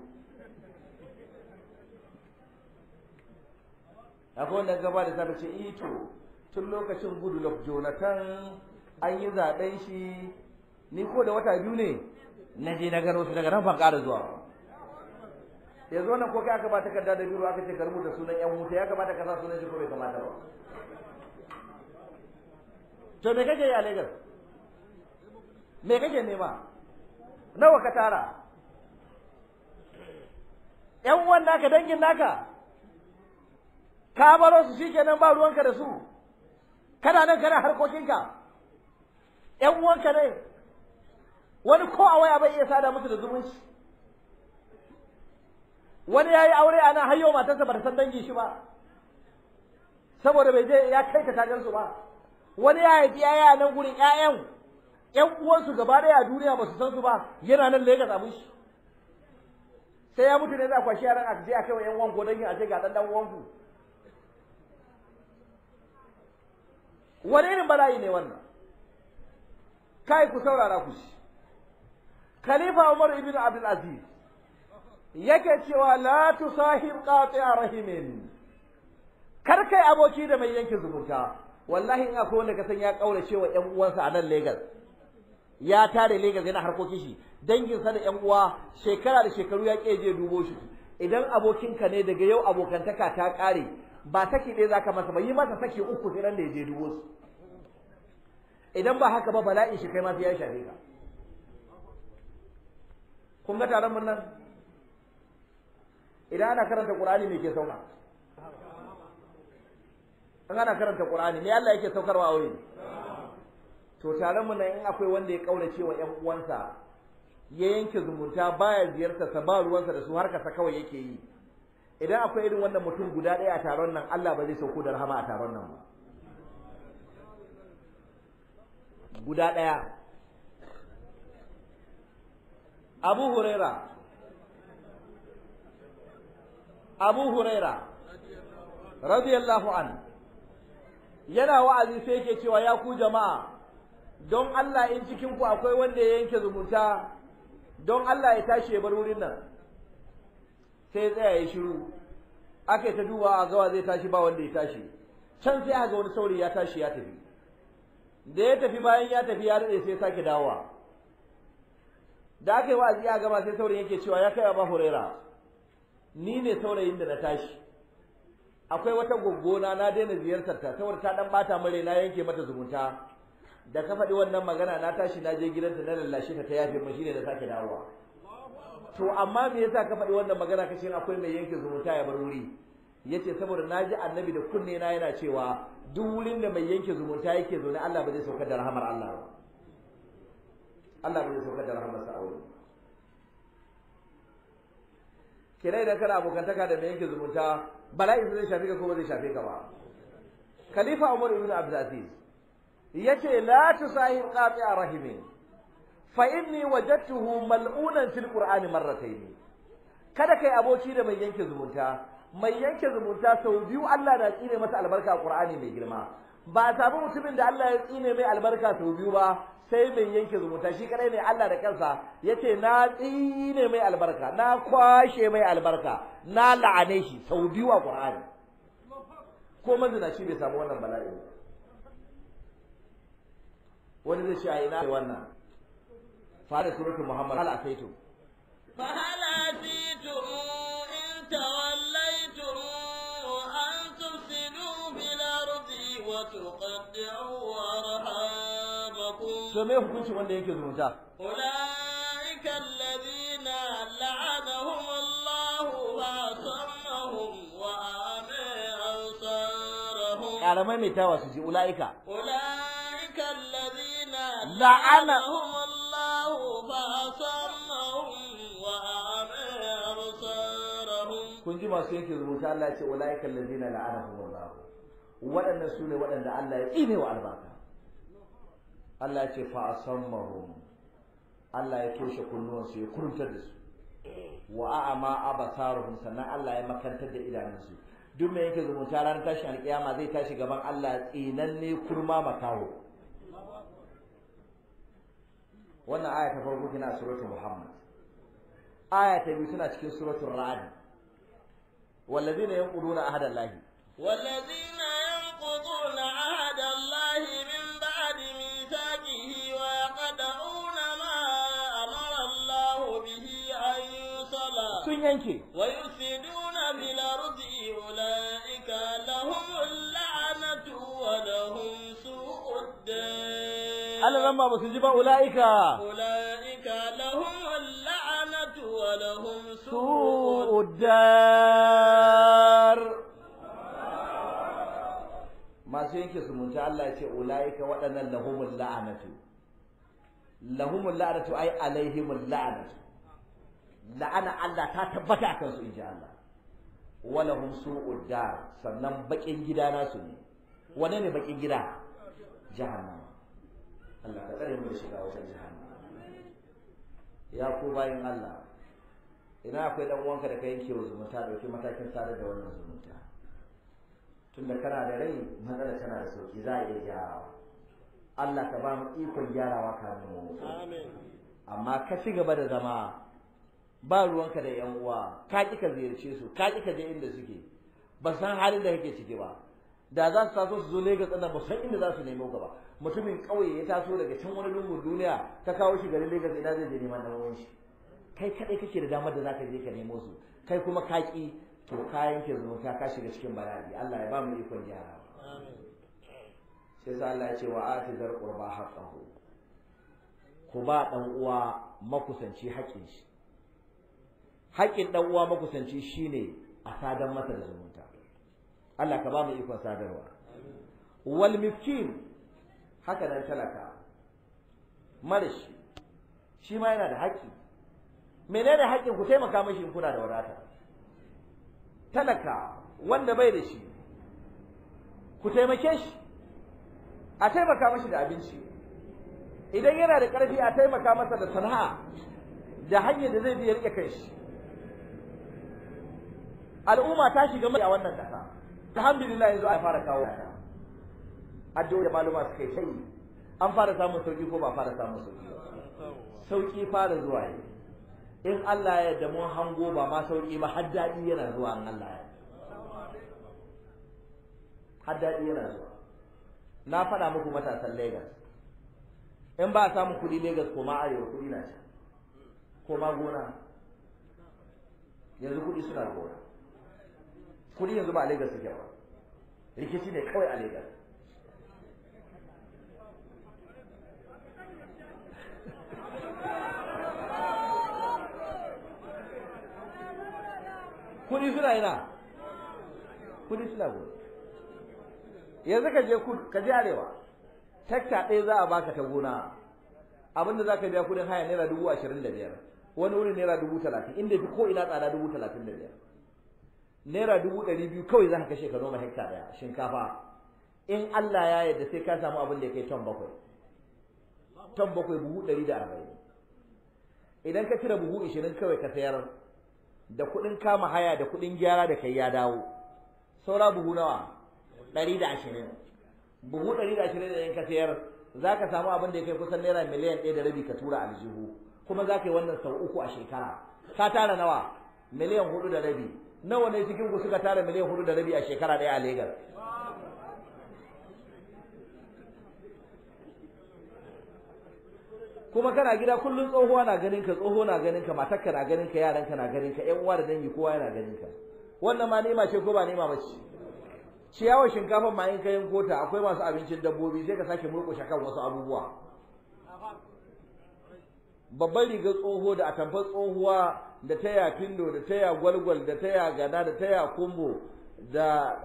akwai wanda gaba da safe ce to tun lokacin Goodluck Jonathan an yi zaben shi ni ko da wata 2 ne na je na gano su daga nan ban ƙara zuwa yanzu wannan ko kai aka ba takarda da biro aka ce ka rubuta sunan ƴan wuta ya kamata ka sa sunan shi ko bai kamata ba to me kake yi a Lagos me kake nema nawa ka tara ƴan uwan naka dangin naka ka baro su shikenan ba ruwanka da su kana nan kana harkokinka ƴan uwanka ne wani ko a waya bai iya sada musu da zumunci wani yayi aure ana hayyo matarsa ba ta san dangin shi ba saboda bai je ya kai ta tagar su ba wani ya haifi yaya nan gurin ƴaƴan uwansu gaba daya a duniya ba su san su ba yana nan Lagos abin shi sai ya mutu ne za a kwashi yaran a je a kai wa ƴan uwan ko dangin a ce ga dan uwanku wani irin bala'i ne wannan kai ku saurara ku shi Khalifa Umar ibn Abdul Aziz yake cewa la tusahib qati'a rahimin kar kai aboki da mai yanke zumunta wallahi in akwai wanda ka san ya kaurace wa ƴan uwansa a nan Lagos ya tare Lagos yana harkokin shi dangin sa da ƴan uwa shekara da shekaru ya je dubo shi idan abokinka ne daga yau abokantaka ta kare ba saki ɗaya zaka masa ba yi masa saki 3 sai ran da ya je dubo su idan ba haka ba bala'in shi kai ma sai ya shafe ka kun ga taron mun nan idan ana karanta Qur'ani me ke sauka an ana karanta Qur'ani me Allah yake saukarwa a wurin to taron mu nan in akwai wanda ya kaurace wa ƴan uwansa ya yanke zumunta baya ziyartar sa ba ruwansa da su har kasa kawai yake yi idan akwai irin wannan mutum guda ɗaya a taron nan Allah ba zai sauko da rahama a taron nan ba guda ɗaya Abu Huraira radiyallahu an yana wa'azi sai yake cewa ya ku jama'a don Allah in cikin ku akwai wanda ya yanke zumunta don Allah ya tashi ya bar wurin nan sai ya tsaya ya shiru aka ta duba a gawa zai tashi ba wanda ya tashi can sai aka ga wani saurayi ya tashi ya tafi da ya tafi bayan ya tafi ya rade sai ya sake dawowa da aka yi wa'azi a gaba sai saurayin yake cewa ya kai Abu Huraira ni ne saurayin da na tashi akwai wata goggona na daina ziyartar ta saboda ta dan bata mare na yanke mata zumunta da ka faɗi wannan magana na tashi na je gidanta na lallashe ta yafe mun shine da sake dawowa to amma me yasa ka faɗi wannan magana kace akwai mai yanke zumunta ya bar wuri yace saboda naji annabi da kunne na yana cewa duk wurin da mai yanke zumunta yake zaune Allah ba zai saukar da rahamar Allah ba Allah ba zai saukar da rahamar sa a wurin kira idan kana abokantaka da mai yanke zumunta bala'i zai shafe ka ko ba zai shafe ka ba Khalifa Umar ibn Abdul Aziz yace la tusahib qati'a rahimin fa inni wajadtuhu mal'unan fil qur'ani marratayn kada kai aboki da mai yanke zumunta sau biyu Allah da tsine masa albarka a Qur'ani mai girma ba a samu mutumin da Allah ya tsine mai albarka sau biyu ba sai mai yanke zumunta. Shi kadai ne Allah da kansa yace na tsine mai albarka, na kwashe mai albarka, na la'ane shi sau biyu a Qur'ani. Ko mazinaci bai samu wannan bala'i. Wani zai ce a ina wannan fara suratul Muhammad hal asaitu fa hal asitu in tawallaytum an tufsidu bil ardi wa tuqaddi'u arhamakum. To me hukunci wanda yake zumunta? Ulaika alladhina la'anahum Allah wa sammahum wa a'ma absarahum. Karamai mai tawa su ji ulaika. Ulaika alladhina la'anahum Allah wa sammahum wa a'ma absarahum. Kun ji masu yake zumunta Allah ya ce ulaika alladhina la'anahum Allah. Waɗannan su ne waɗanda Allah ya tsine wa albarka. Allah ya ce fa asammahum, Allah ya toshe kunnuwansu ya kuruntar da su, wa a'ama abasaruhum, sannan Allah ya makantar da idanunsu. Duk mai yake zumunta ranar tashin alƙiyama zai tashi gaban Allah tsinanne kurma makaho. Wannan aya ta farko kina suratul Muhammad. Aya ta biyu tana cikin suratul Ra'd. Wallazina yanquduna ahadallahi والذين ينقضون عهد الله من بعد ميثاقه ويقطعون ما أمر الله به أن يوصل ويفسدون في الأرض أولئك لهم اللعنة ولهم سوء الدار. ألا لما بسجب أولئك لهم اللعنة ولهم سوء الدار. masu yanke zumunta Allah ya ce ulaika waɗannan lahumul la'anatu ai alaihimul la'anatu, la'ana Allah ta tabbata akan su inji Allah. Walahum su'ud dar, sannan bakin gida nasu ne. Wane ne bakin gida? Jahannama. Allah ka tsare mu da shiga wajen jahannama. Ya ku bayin Allah, ina akwai dan uwanka da ka yanke wa zumunta, dauki matakin sadar da wannan zumunta. Tunda kana da rai matsala tana da sauki, za a iya gyarawa. Allah ka ba mu ikon gyarawa kamin mu. Amin. Amma ka ci gaba da zama ba ruwanka da yan uwa, ka ki ka ziyarce su, ka ki ka je inda suke, ba san halin da kake ciki ba. Da za su taso su zo Lagos ɗin ba san inda za su nemo ka ba. Mutumin ƙauye ya taso daga can wani lungun duniya ka kawo shi garin Lagos, ina zai je neman dan uwan shi. Kai kadai kake da damar da zaka je ka nemo su, kai kuma ka ki. To kayan ke zumunta ka shiga cikin bala'i. Allah ya ba mu ikon gyara. Amin. Sai sa Allah ya ce wa ati dar qurba haqqahu, ku ba dan uwa makusanci haƙin shi. Haƙin dan uwa makusanci shine a sadan masa da zumunta. Allah ka ba mu ikon sadarwa. Wal miskin, haka nan talaka marashi shi ma yana da haƙi. Menene haƙin? Ku taimaka mashi in kuna da wadata. Talaka wanda bai da shi, ku taimake shi, a taimaka mashi da abinci. Idan yana da ƙarfi a taimaka masa da sana'a da hanyar da zai biya rike kanshi. Al'umma ta shiga mai a wannan ƙasa. Alhamdulillah yanzu an fara kawo ta. Addu'o'i da maluma suka yi shayi. An fara samun sauki ko ba fara samun sauki ba? Sauki fara zuwa yi. In Allah ya yarda mun hango ba ma sauki ba, har daɗi yana zuwa in Allah ya. Har daɗi yana zuwa. Na faɗa muku matasan Lagos. In ba a samun kuɗi Lagos ko ma arewa kuɗi na can. Ko ma gona. Yanzu kuɗi suna gona. Kuɗi yanzu ba a Lagos suke ba. Rikici ne kawai a Lagos. Kudi suna ina? Kudi suna gobe. Yanzu ka je kudu, ka je arewa. Hekta ɗaya za a baka ta gona. Abinda za ka biya kudin haya naira 25,000. Wani wurin naira 30,000. Inda fi ko ina tsada 35,000. Naira 200,000 kawai za ka kashe ka noma hekta ɗaya shinkafa. In Allah ya yarda sai ka samu abin da ya kai ton 7. Ton 7 buhu 140. Idan ka cire buhu 20 kawai ka sayar, da kuɗin kama haya da kuɗin gyara da kai ya dawo, saura buhu nawa? 120. buhu 120 da in ka sayar za ka samu abin da ya kai kusan naira miliyan 1.5 ka tura aljihu kuma za ka yi wannan sau 3 a shekara ka tara nawa miliyan 4.5 nawa ne cikin ku suka tara miliyan 4.5 a shekara ɗaya a Lagos kuma kana gida kullun tsohuwa na ganin ka tsoho na ganin ka matarka na ganin ka yaranka na ganin ka ƴan uwa da dangi kowa yana ganin ka wannan ma ni'ima ce ko ba ni'ima ba ce ciyawar shinkafa ma in kayan kota akwai masu abincin dabbobi sai ka sake murƙushe kan wasu abubuwa babban rigar tsoho da atamfar tsohuwa da taya findo da taya gwalgwal da taya gada da taya kumbo da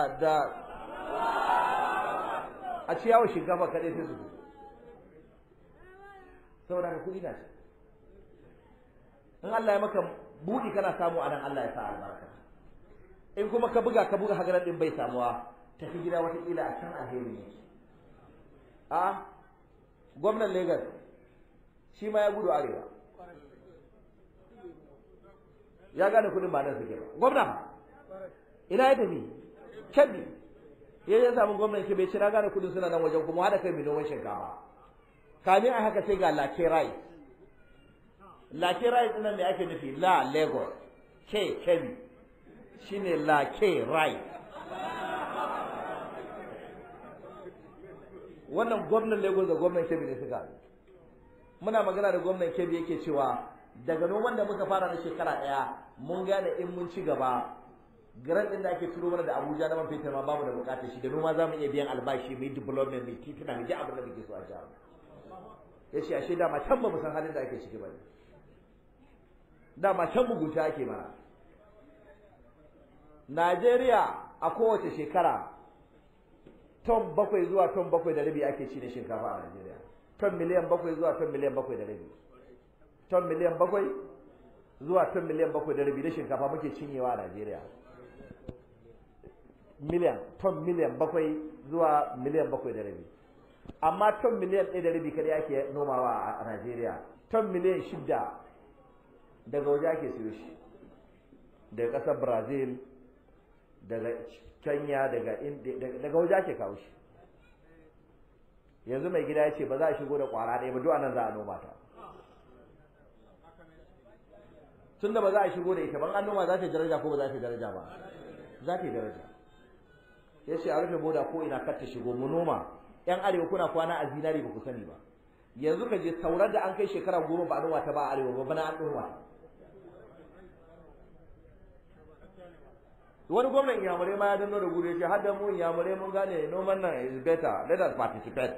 a ciyawar shinkafa kaɗai sai su saboda ka kuɗi na ce in Allah ya maka buɗi kana samu a nan Allah ya sa albarka in kuma ka buga hagarar ɗin bai samuwa tafi gida watakila a can alheri ne a gwamnan Lagos shi ma ya gudu arewa ya gane kuɗin ba nan suke ba gwamna ina ya tafi Kebbi ya samu gwamnan Kebbi ce na gane kuɗin suna nan wajen kuma haɗa kai mai noman shinkafa kamin a haka sai ga Lake Rice. Lake Rice ɗin me ake nufi? La Lagos, K Kebbi, shine Lake Rice. Wannan gwamnan Lagos da gwamnan Kebbi ne suka. Muna magana da gwamnan Kebbi yake cewa daga noman da muka fara na shekara ɗaya mun gane in mun ci gaba garan ɗin da ake turo mana da Abuja na man fetur ma babu da bukatar shi da noma za mu iya biyan albashi mai development mai titina mai ji abin da muke so a jihar. Ya ce ashe dama can ba mu san halin da ake ciki ba ne dama can mugunta ake mana Najeriya a kowace shekara ton 7 zuwa ton 7.5 ake ci na shinkafa a Najeriya ton miliyan 7 zuwa ton miliyan 7.5 ton miliyan 7 zuwa ton miliyan 7.5 na shinkafa muke cinyewa a Najeriya ton miliyan 7 zuwa miliyan 7.5 amma ton miliyan 1.5 kadai ake nomawa a Najeriya ton miliyan 6 daga waje ake siyo shi daga ƙasar Brazil daga Kenya daga waje ake kawo shi yanzu mai gida ya ce ba za a shigo da ƙwara ɗaya ba duk anan za a noma ta tunda ba za a shigo da ita ban an noma za ta daraja ko ba za ta daraja ba za ta daraja ya ce a rufe boda ko ina kar ta shigo mu noma yan arewa kuna kwana a zinari ba ku sani ba yanzu ka je saurar da an kai shekara 10 ba a noma ta ba a arewa ba bana an noma wani gwamnan inyamurai ma ya danno da gudu ya ce har da mu inyamurai mun gane noman nan is better let us participate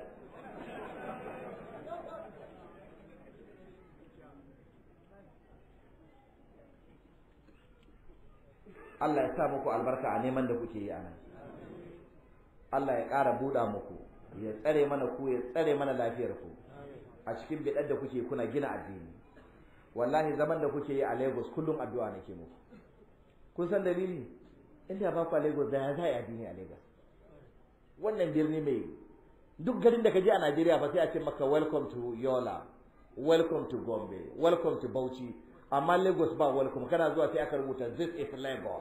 Allah ya sa muku albarka a neman da kuke yi a nan Allah ya ƙara buɗa muku ya tsare mana ku ya tsare mana lafiyar ku a cikin bidar da kuke kuna gina addini wallahi zaman da kuke yi a Lagos kullum addu'a nake muku kun san dalili inda ba ku a Lagos da ya za yi addini a Lagos wannan birni mai duk garin da ka je a Najeriya ba sai a ce maka welcome to Yola welcome to Gombe welcome to Bauchi amma Lagos ba welcome kana zuwa sai aka rubuta this is Lagos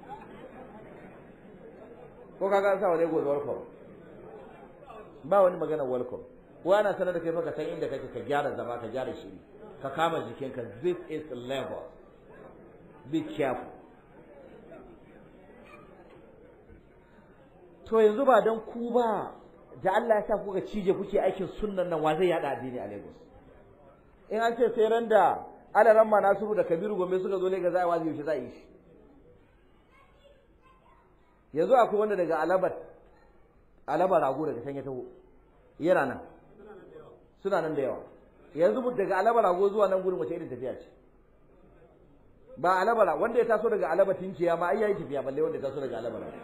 ko kaga sa wa Lagos welcome ba wani magana welcome ko ana sanar da kai fa ka san inda kake ka gyara zama ka gyara shiri ka kama jikinka this is Lagos be careful to yanzu ba dan ku ba da Allah ya sa kuka cije kuke aikin sunnan nan wa zai yada addini a Lagos in an ce sai ran da Alaramma Nasiru da Kabiru Gombe suka zo Lagos za a wazi yaushe za a yi shi yanzu akwai wanda daga Alaba Rago daga can ya taho yana nan suna nan da yawa yanzu daga Alaba Rago zuwa nan gurin wace irin tafiya ce ba Alaba wanda ya taso daga Alaba Tinkiya ma ai yayi tafiya balle wanda ya taso daga Alaba Rago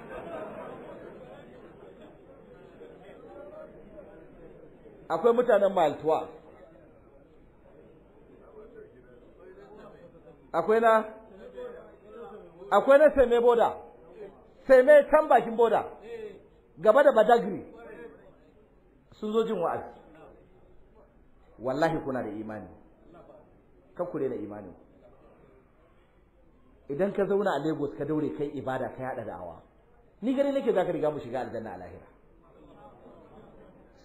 akwai mutanen Mile 12 akwai na Seme boda Seme can bakin boda gaba da Badagry sun zo jin wa'azi wallahi kuna da imani kan ku da imani idan ka zauna a Lagos ka daure kai ibada ka yada da'awa ni gani nake zaka riga mu shiga aljanna a lahira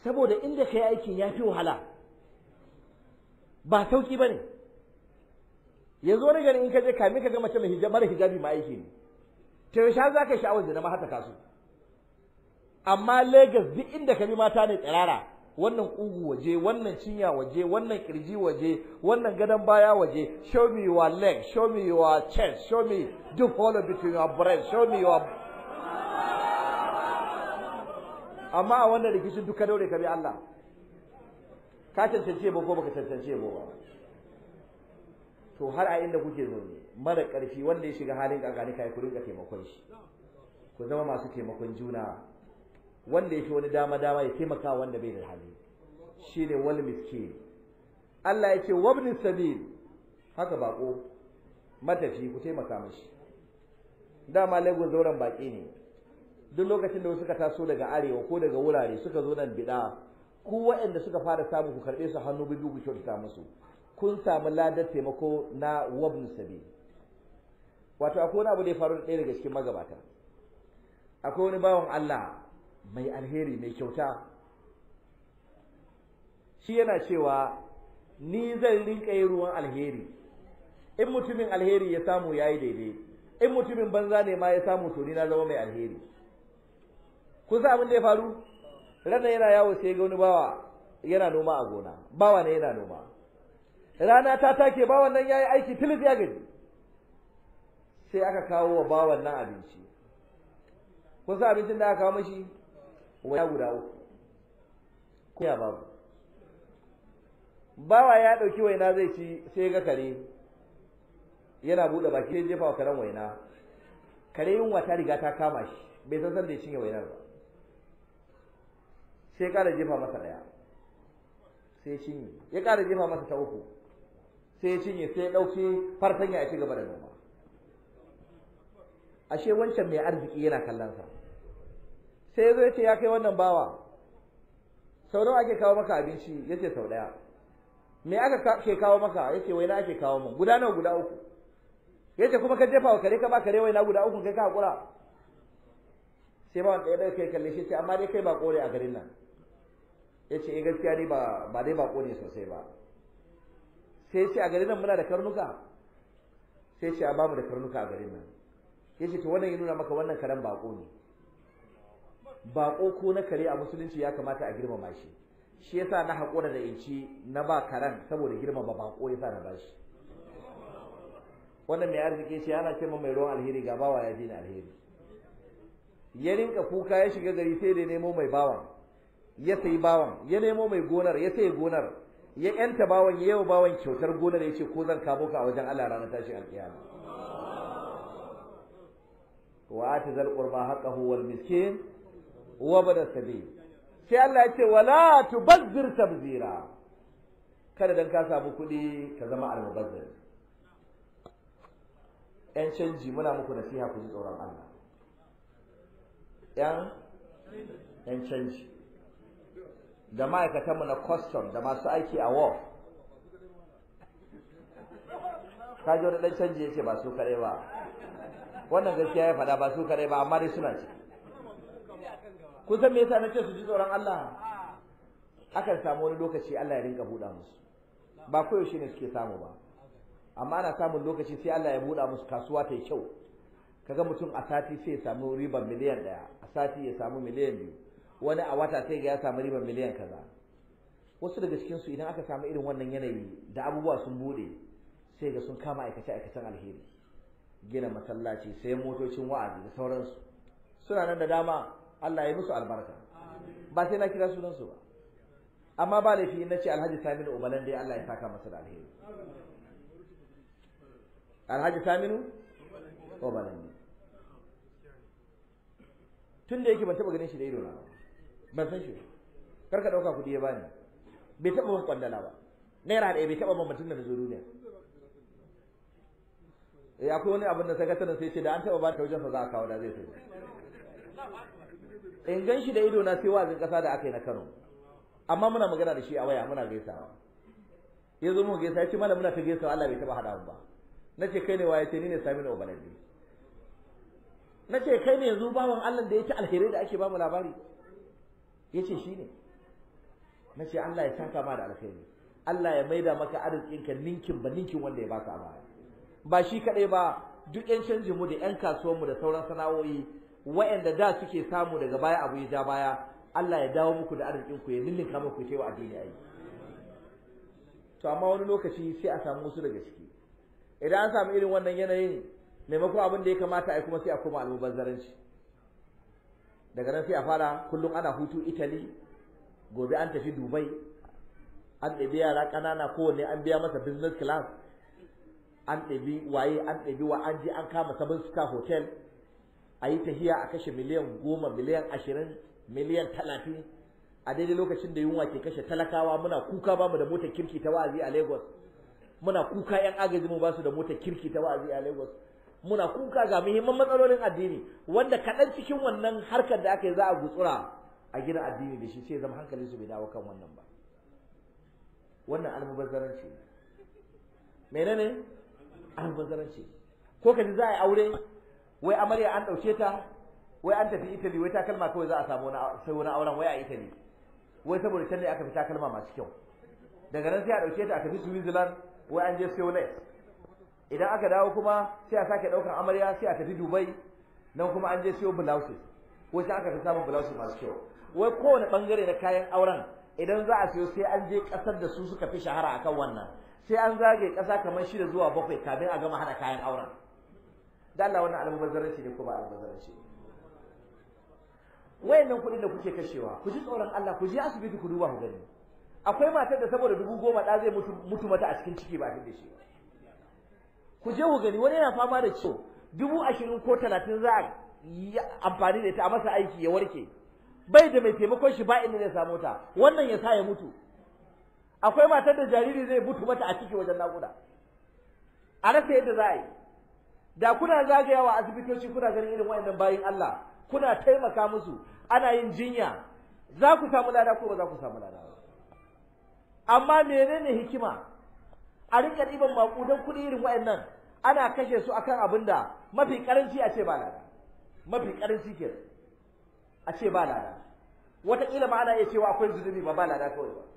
saboda inda kai aikin ya fi wahala ba sauki ba ne. yanzu wani gani in ka je kamin ka ga mace mai mara hijabi ma aiki ne, ta yaushe za ka sha'awar zina ma hata kasu. amma Lagos duk inda ka bi mata ne tsirara, wannan ƙugu waje, wannan cinya waje, wannan kirji waje, wannan gadon baya waje. Show me your leg, show me your chest, show me the hole between your breast, show me your. amma a wannan rikicin duka daure ka bi Allah, ka cancance ba ko baka cancance ba. to har a inda kuke zaune mara ƙarfi wanda ya shiga halin kakani kai ku rinka taimakon shi, ku zama masu taimakon juna. wanda ya fi wani dama ya taimaka wanda bai da hali, shine wal miskin. Allah ya ce wabni sabil, haka bako matafi ku taimaka mishi. dama Lagos zauren baki ne, duk lokacin da suka taso daga arewa ko daga wurare suka zo nan bida, ku waɗanda suka fara samu ku karɓe su hannu biyu ku kyautata musu, kun samu ladar taimako na wabni sabil. wato akwai wani abu da ya faru da ɗaya daga cikin magabata. akwai wani bawan Allah mai alheri mai kyauta, shi yana cewa ni zan rinka yin ruwan alheri, in mutumin alheri ya samu yayi daidai, in mutumin banza ne ma ya samu to ni na zama mai alheri. kun san abin da ya faru? ranar yana yawo sai ga wani bawa yana noma a gona, bawa ne yana noma. rana ta take bawan nan yayi aiki tilis ya gaji, sai aka kawo wa bawan nan abinci. kun san abincin da aka kawo mashi? waina guda uku. ya babu. bawa ya ɗauki waina zai ci sai ga kare yana buɗe baki sai jefa wa karen waina. kare yunwa ta riga ta kama shi, bai san da ya cinye wainar ba. sai ƙara jefa masa ɗaya sai ya cinye, ya ƙara jefa masa ta uku sai ya cinye, sai ya ɗauki fartanya ya ci gaba da noma. ashe wancan mai arziki yana kallon sa, sai ya zo ya ce ya kai wannan bawa, sau nawa ake kawo maka abinci? ya ce sau ɗaya. me aka ke kawo maka? ya ce waina ake kawo min. guda nawa? guda uku. ya ce kuma ka jefa wa kare, ka ba kare waina guda uku kai ka haƙura? sai ba wanda ɗaya kai kalle shi ce amma dai kai ba ƙore a garin nan. ya ce gaskiya ni ba dai ba ƙone sosai ba. sai ya ce a garin nan muna da karnuka? sai ya ce a bamu da karnuka a garin nan. ya ce to wannan ya nuna maka wannan karen baƙo ne. baƙo ko na kare a musulunci ya kamata a girmama shi. shi yasa na haƙura da inci na ba karen saboda girmama baƙo yasa na bashi. wannan mai arziki ce ana ce mai ruwan alheri ga bawa ya dina alheri. ya rinka kuka ya shiga gari sai da nemo mai bawan, ya sayi bawan, ya nemo mai gonar, ya sayi gonar, ya yanta bawan, ya yawa bawan kyautar gonar, ya ce ko zan kamo ka a wajen Allah ranar tashin alƙiyama. wa ati zal qurba haqqahu wal miskin wa bada sabil. sai Allah ya ce wala tubazzir tabzira, kada dan ka samu kuɗi ka zama almubazzir. yan canji muna muku nasiha ku ji tsoron Allah. yan canji da ma'aikatanmu na custom da masu aiki a wharf. kaji wani ɗan canji ya ce ba su kare ba, wannan gaskiya ya faɗa, ba su kare ba, amma dai suna ci. kun san me yasa na ce su ji tsoron Allah? akan samu wani lokaci Allah ya rinka buɗa musu, ba koyaushe ne suke samu ba, amma ana samun lokaci sai Allah ya buɗa musu kasuwa ta yi kyau. kaga mutum a sati sai ya samu riban miliyan 1, a sati ya samu miliyan 2, wani a wata sai ga ya samu riban miliyan kaza. wasu daga cikin su idan aka samu irin wannan yanayi da abubuwa sun bude, sai ga sun kama aikacen alheri, gina masallaci, sayan motocin wa'azi da sauransu. suna nan da dama, Allah ya musu albarka. ba sai na kira sunan su ba, amma ba laifi na ce Alhaji Saminu Ubalan dai Allah ya saka masa da alheri. Alhaji Saminu Ubalan tun da yake ban taba ganin shi da ido na, ban san shi, kar ka dauka kudi ya bani, bai taba ban kwandala ba, naira ɗaya bai taba ban mutum da zo duniya. akwai wani abin da sakataren sai ce da an taba ba ta wajen sa za a kawo da zai sai. in gan shi da ido na sai wazin kasa da aka yi na Kano, amma muna magana da shi a waya muna gaisawa. ya zo mu gaisa ya ce malam muna ta gaisawa, Allah bai taba hada mu ba. nace kai ne waye? ce ni ne Saminu Obalandi. nace kai ne yanzu bawan Allah da yake alherai da ake ba mu labari? yace shi ne. nace Allah ya saka ma da alkhairi, Allah ya maida maka arzikinka ninkin ba ninkin wanda ya baka a baya. Ba shi kadai ba, duk ƴan canjin mu da ƴan kasuwan mu da sauran sana'o'i waɗanda da suke samu daga baya abu ya ja baya, Allah ya dawo muku da arzikinku ya ninninka muku cewa addini ayi. To amma wani lokaci sai a samu wasu daga ciki, idan an samu irin wannan yanayin, maimakon abin da ya kamata a yi kuma sai a koma almubazzaranci. Daga nan sai a fara kullum ana hutu Italy, gobe an tafi Dubai, an ɗabi yara ƙanana kowanne an biya masa business class, an ɗabi waye an ɗabi wa an je an kama 7-star hotel, a yi tahiya a kashe miliyan 10, miliyan 20, miliyan 30 a daidai lokacin da yunwa ke kashe talakawa. Muna kuka ba mu da motar kirki ta wa'azi a Lagos, muna kuka ƴan agaji mu ba su da motar kirki ta wa'azi a Lagos, muna kuka ga muhimman matsalolin addini wanda kaɗan cikin wannan harkar da aka yi za a gutsura a gina addini da shi, sai zama hankalin su bai dawo kan wannan ba. Wannan almubazzaranci menene almubazzaranci? Ko kaji za a yi aure, wai amarya an ɗauke ta, wai an tafi Italy, wai takalma kawai za a samu sai wani auren wai a Italy, wai saboda can ne aka fi takalma masu kyau. Daga nan sai a ɗauke ta a tafi Switzerland, wai an je siyo lace. Idan aka dawo kuma sai a sake ɗaukar amarya sai a tafi Dubai, nan kuma an je siyo blouses, wai sai aka fi samun blouses masu kyau. Wai kowane bangare na kayan auren idan za a siyo sai an je ƙasar da su suka fi shahara akan wannan, sai an zage ƙasa kamar 6 zuwa 7 kafin a gama hada kayan auren. Da Allah wannan almubazzaranci ne ko ba almubazzaranci? Wayannan kuɗin da kuke kashewa, ku ji tsoron Allah, ku je asibiti ku duba ku gani. Akwai matar da saboda 10,000 da zai mutu mata a cikin ciki ba a da shi ba. Ku je ku gani, wani yana fama da ciwo 20,000 ko 30 za a yi amfani da ita a masa aiki ya warke, bai da mai taimakon shi ba inda zai samu ta, wannan ya sa ya mutu. Akwai matar da jariri zai mutu mata a ciki wajen naƙuda, a rasa yadda za a yi. Da kuna zagayawa asibitoci kuna ganin irin wayannan bayin Allah, kuna taimaka musu, ana yin jinya, za ku samu lada ko ba za ku samu lada ba? Amma menene hikima a rika ɗiban maƙudan kuɗi irin wayannan ana kashe su akan abin da mafi karanci a ce ba lada, mafi karanci ke a ce ba lada, wataƙila ma ana iya cewa akwai zunubi ba lada kawai ba.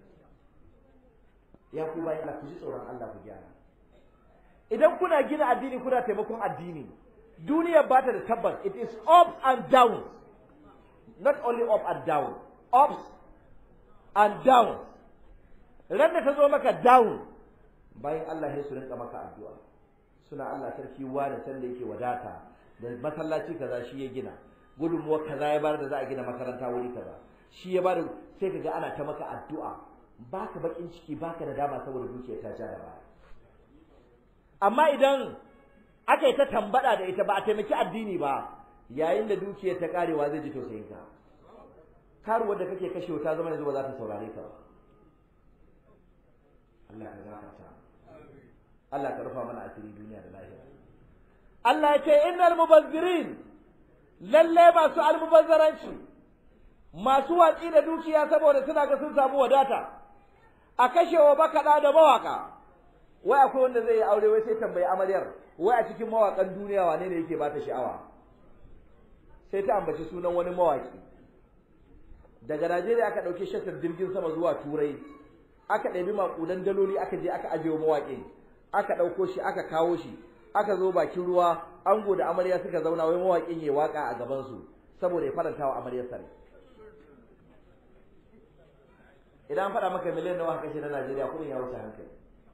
Ya ku bayan Allah, ku ji tsoron Allah, ku gyara. Idan kuna gina addini, kuna taimakon addini, duniya ba ta da tabbas. It is ups and downs, not only up and down, ups and downs. Ran da ta zo maka down, bayan Allah ya su rinka maka addu'a, suna Allah sarki wani san da yake wadata da masallaci kaza shi ya gina, gudunmuwa kaza ya bar da za a gina makaranta wuri kaza shi ya bar, sai kaga ana ta maka addu'a, baka bakin ciki, baka da dama saboda dukiya ta ja da baya. Amma idan aka yi ta tambada da ita ba a taimaki addini ba, yayin da dukiyar ta karewa zai ji tausayin ka. Karuwar da kake kashewa ta zama yanzu ba za ta saurare ka ba. Allah ka gafarta, Allah ka rufa mana asiri duniya da lahira. Allah ya ce innal mubazzirin, lalle masu almubazzaranci, masu watsi da dukiya saboda suna ga sun samu wadata, a kashewa makaɗa da mawaka. Wai akwai wanda zai yi aure, wai sai tambayi amaryar, wai a cikin mawakan duniya wane ne yake bata sha'awa? Sai ta ambaci sunan wani mawaki. Daga Najeriya aka ɗauki shatar jirgin sama zuwa Turai, aka ɗabi maƙudan daloli aka je aka ajiye mawaƙin, aka ɗauko shi aka kawo shi, aka zo bakin ruwa, ango da amarya suka zauna, wai mawaƙin ya waka a gabansu saboda ya faranta wa amaryar sare. Idan faɗa maka miliyan nawa kashe na Najeriya, kuɗin ya wuce hankali.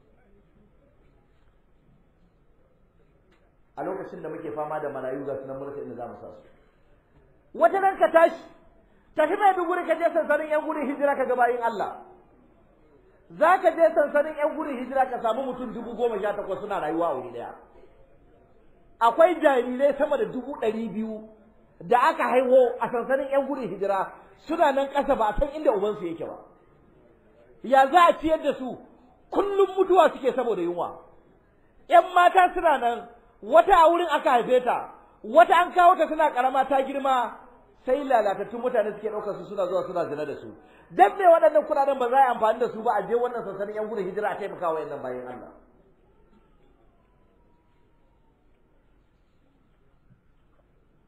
A lokacin da muke fama da marayu ga sunan murka inda za mu sa su. Wata nan ka tashi, tafi mai duguri ka je sansanin yan gudun hijira ka ga bayin Allah. Za ka je sansanin yan gudun hijira ka samu mutum 18,000 suna rayuwa a wuri daya. Akwai jarirai sama da 200,000 da aka haihu a sansanin yan gudun hijira, suna nan ƙasa ba a san inda ubansu yake ba. Ya za a ciyar da su? Kullum mutuwa suke saboda yunwa. ‘Yan mata suna nan, wata a wurin aka haife ta, wata an kawo ta suna karama ta girma, sai lalatattun mutane suke ɗaukar su suna zuwa suna zina da su. Dan me waɗannan kuɗaɗen ba za a yi amfani da su ba a je wannan sansanin yan gudun hijira a taimaka wa yannan bayan Allah.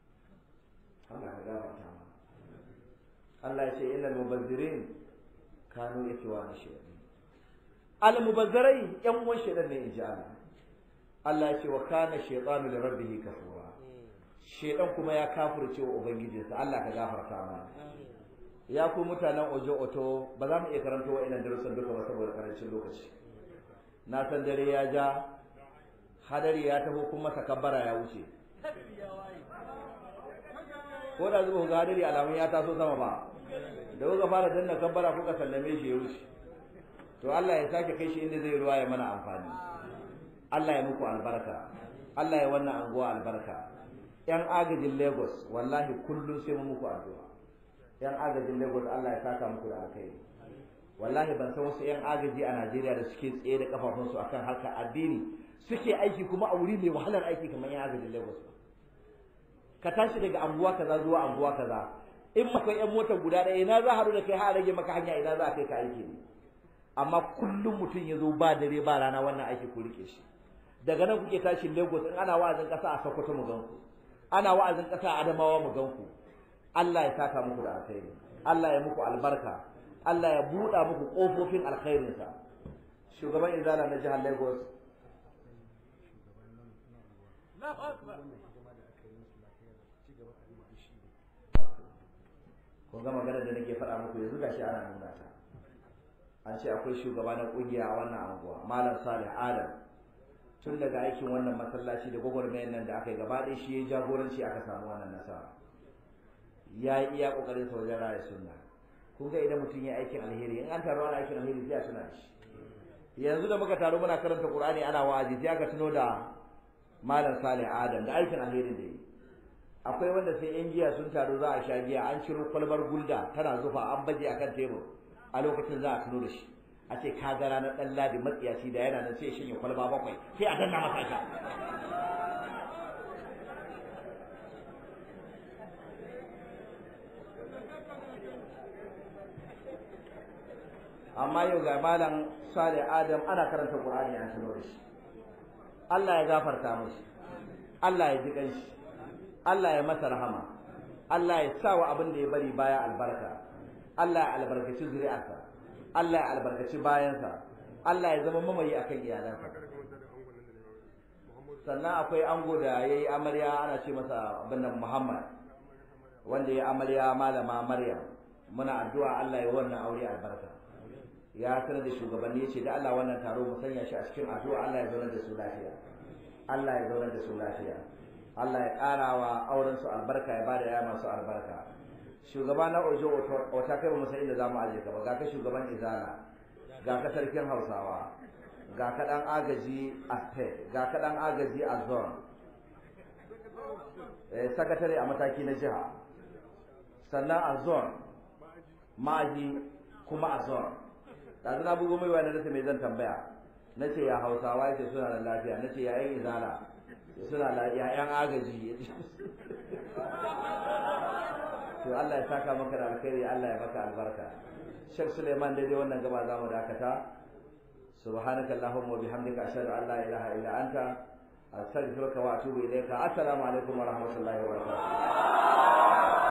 Allah ya ce innal mubazzirin, kanu ikhwana shayatin almubazzarai yan uwan shaytan ne inji Allah Allah ya ce wa kana shaytanu li rabbih kafura shaytan kuma ya kafirce wa ubangijinsa Allah ka gafarta mana ya ku mutanen ojo oto ba za mu iya karanto wa'annan darussan duka ba saboda karancin lokaci na san dare ya ja hadari ya taho kuma takabbara ya wuce ko da zuwa ga hadari alamun ya taso sama ba da kuka fara danna kabbara kuka sallame shi ya wuce to Allah ya sake kai shi inda zai ruwa ya mana amfani Allah ya muku albarka Allah ya wannan anguwa albarka yan agajin Lagos wallahi kullum sai mu muku addu'a yan agajin Lagos Allah ya saka muku da alkhairi wallahi ban san wasu yan agaji a Najeriya da suke tsaye da kafafunsu akan harkar addini suke aiki kuma a wuri mai wahalar aiki kamar yan agajin Lagos ka tashi daga anguwa kaza zuwa anguwa kaza in akwai yan motar guda ɗaya ina za haɗu da kai har rage maka hanya ina za a kai ka aiki ne amma kullum mutum ya zo ba dare ba rana wannan aiki ku rike shi daga nan kuke tashi Lagos in ana wa'azin ƙasa a Sokoto mu ganku ana wa'azin ƙasa a Adamawa mu ganku Allah ya saka muku da alkhairi Allah ya muku albarka Allah ya buɗa muku ƙofofin alkhairinsa shugaban izala na jihar Lagos kun ga magana da nake faɗa muku yanzu gashi ana nuna ta an ce akwai shugaba na ƙungiya a wannan anguwa Malam Salih Adam tun daga aikin wannan masallaci da gwagwarmayar nan da aka yi gaba ɗaya shi ya jagoranci aka samu wannan nasara ya yi iya ƙoƙarin sa wajen raya sunna kun ga idan mutum ya aikin alheri in an taro ana aikin alheri sai a tuna da shi yanzu da muka taro muna karanta Qur'ani ana wa'azi sai aka tuno da Malam Salih Adam da aikin alherin da yi akwai wanda sai yan giya sun taru za a sha giya an ciro kwalbar gulda tana zufa an baje akan tebur a lokacin za a tuno da shi a ce ka ga ranar ɗan ladi matsiyaci da yana nan sai ya shanye kwalba 7 sai a danna masa sha amma yau ga Malam Salih Adam ana karanta Qur'ani an tuno da shi Allah ya gafarta mishi Allah ya ji kanshi Allah ya masa rahama Allah ya sa wa abin da ya bari baya albarka Allah ya albarkaci zuri'arsa Allah ya albarkaci bayansa Allah ya zama mamayi akan iyalansa sannan akwai ango da yayi amarya ana ce masa abin nan Muhammad wanda ya amarya malama Maryam muna addu'a Allah ya wannan aure albarka ya sanar da shugabanni yace da Allah wannan taro mu sanya shi a cikin addu'a Allah ya zauna da su lafiya Allah ya zauna da su lafiya Allah ya ƙara wa auren su albarka ya bada ya masu albarka shugaba na ojo wata kai mu sai inda zamu aje ka ba ga ka shugaban izala ga ka sarkin Hausawa ga ka dan agaji a ga ka dan agaji a zone sakatare a mataki na jiha sannan a zone ma'aji kuma a zone yanzu na bugo mai wani rasa mai zan tambaya nace ya Hausawa yace suna da lafiya nace ya yin izala suna da ƴaƴan agaji to Allah ya saka maka da alkhairi Allah ya baka albarka Sheikh Suleiman dai wannan gaba zamu dakata subhanakallahumma wa bihamdika ashhadu an la ilaha illa anta astaghfiruka wa atubu ilayka assalamu alaikum wa rahmatullahi wa barakatuh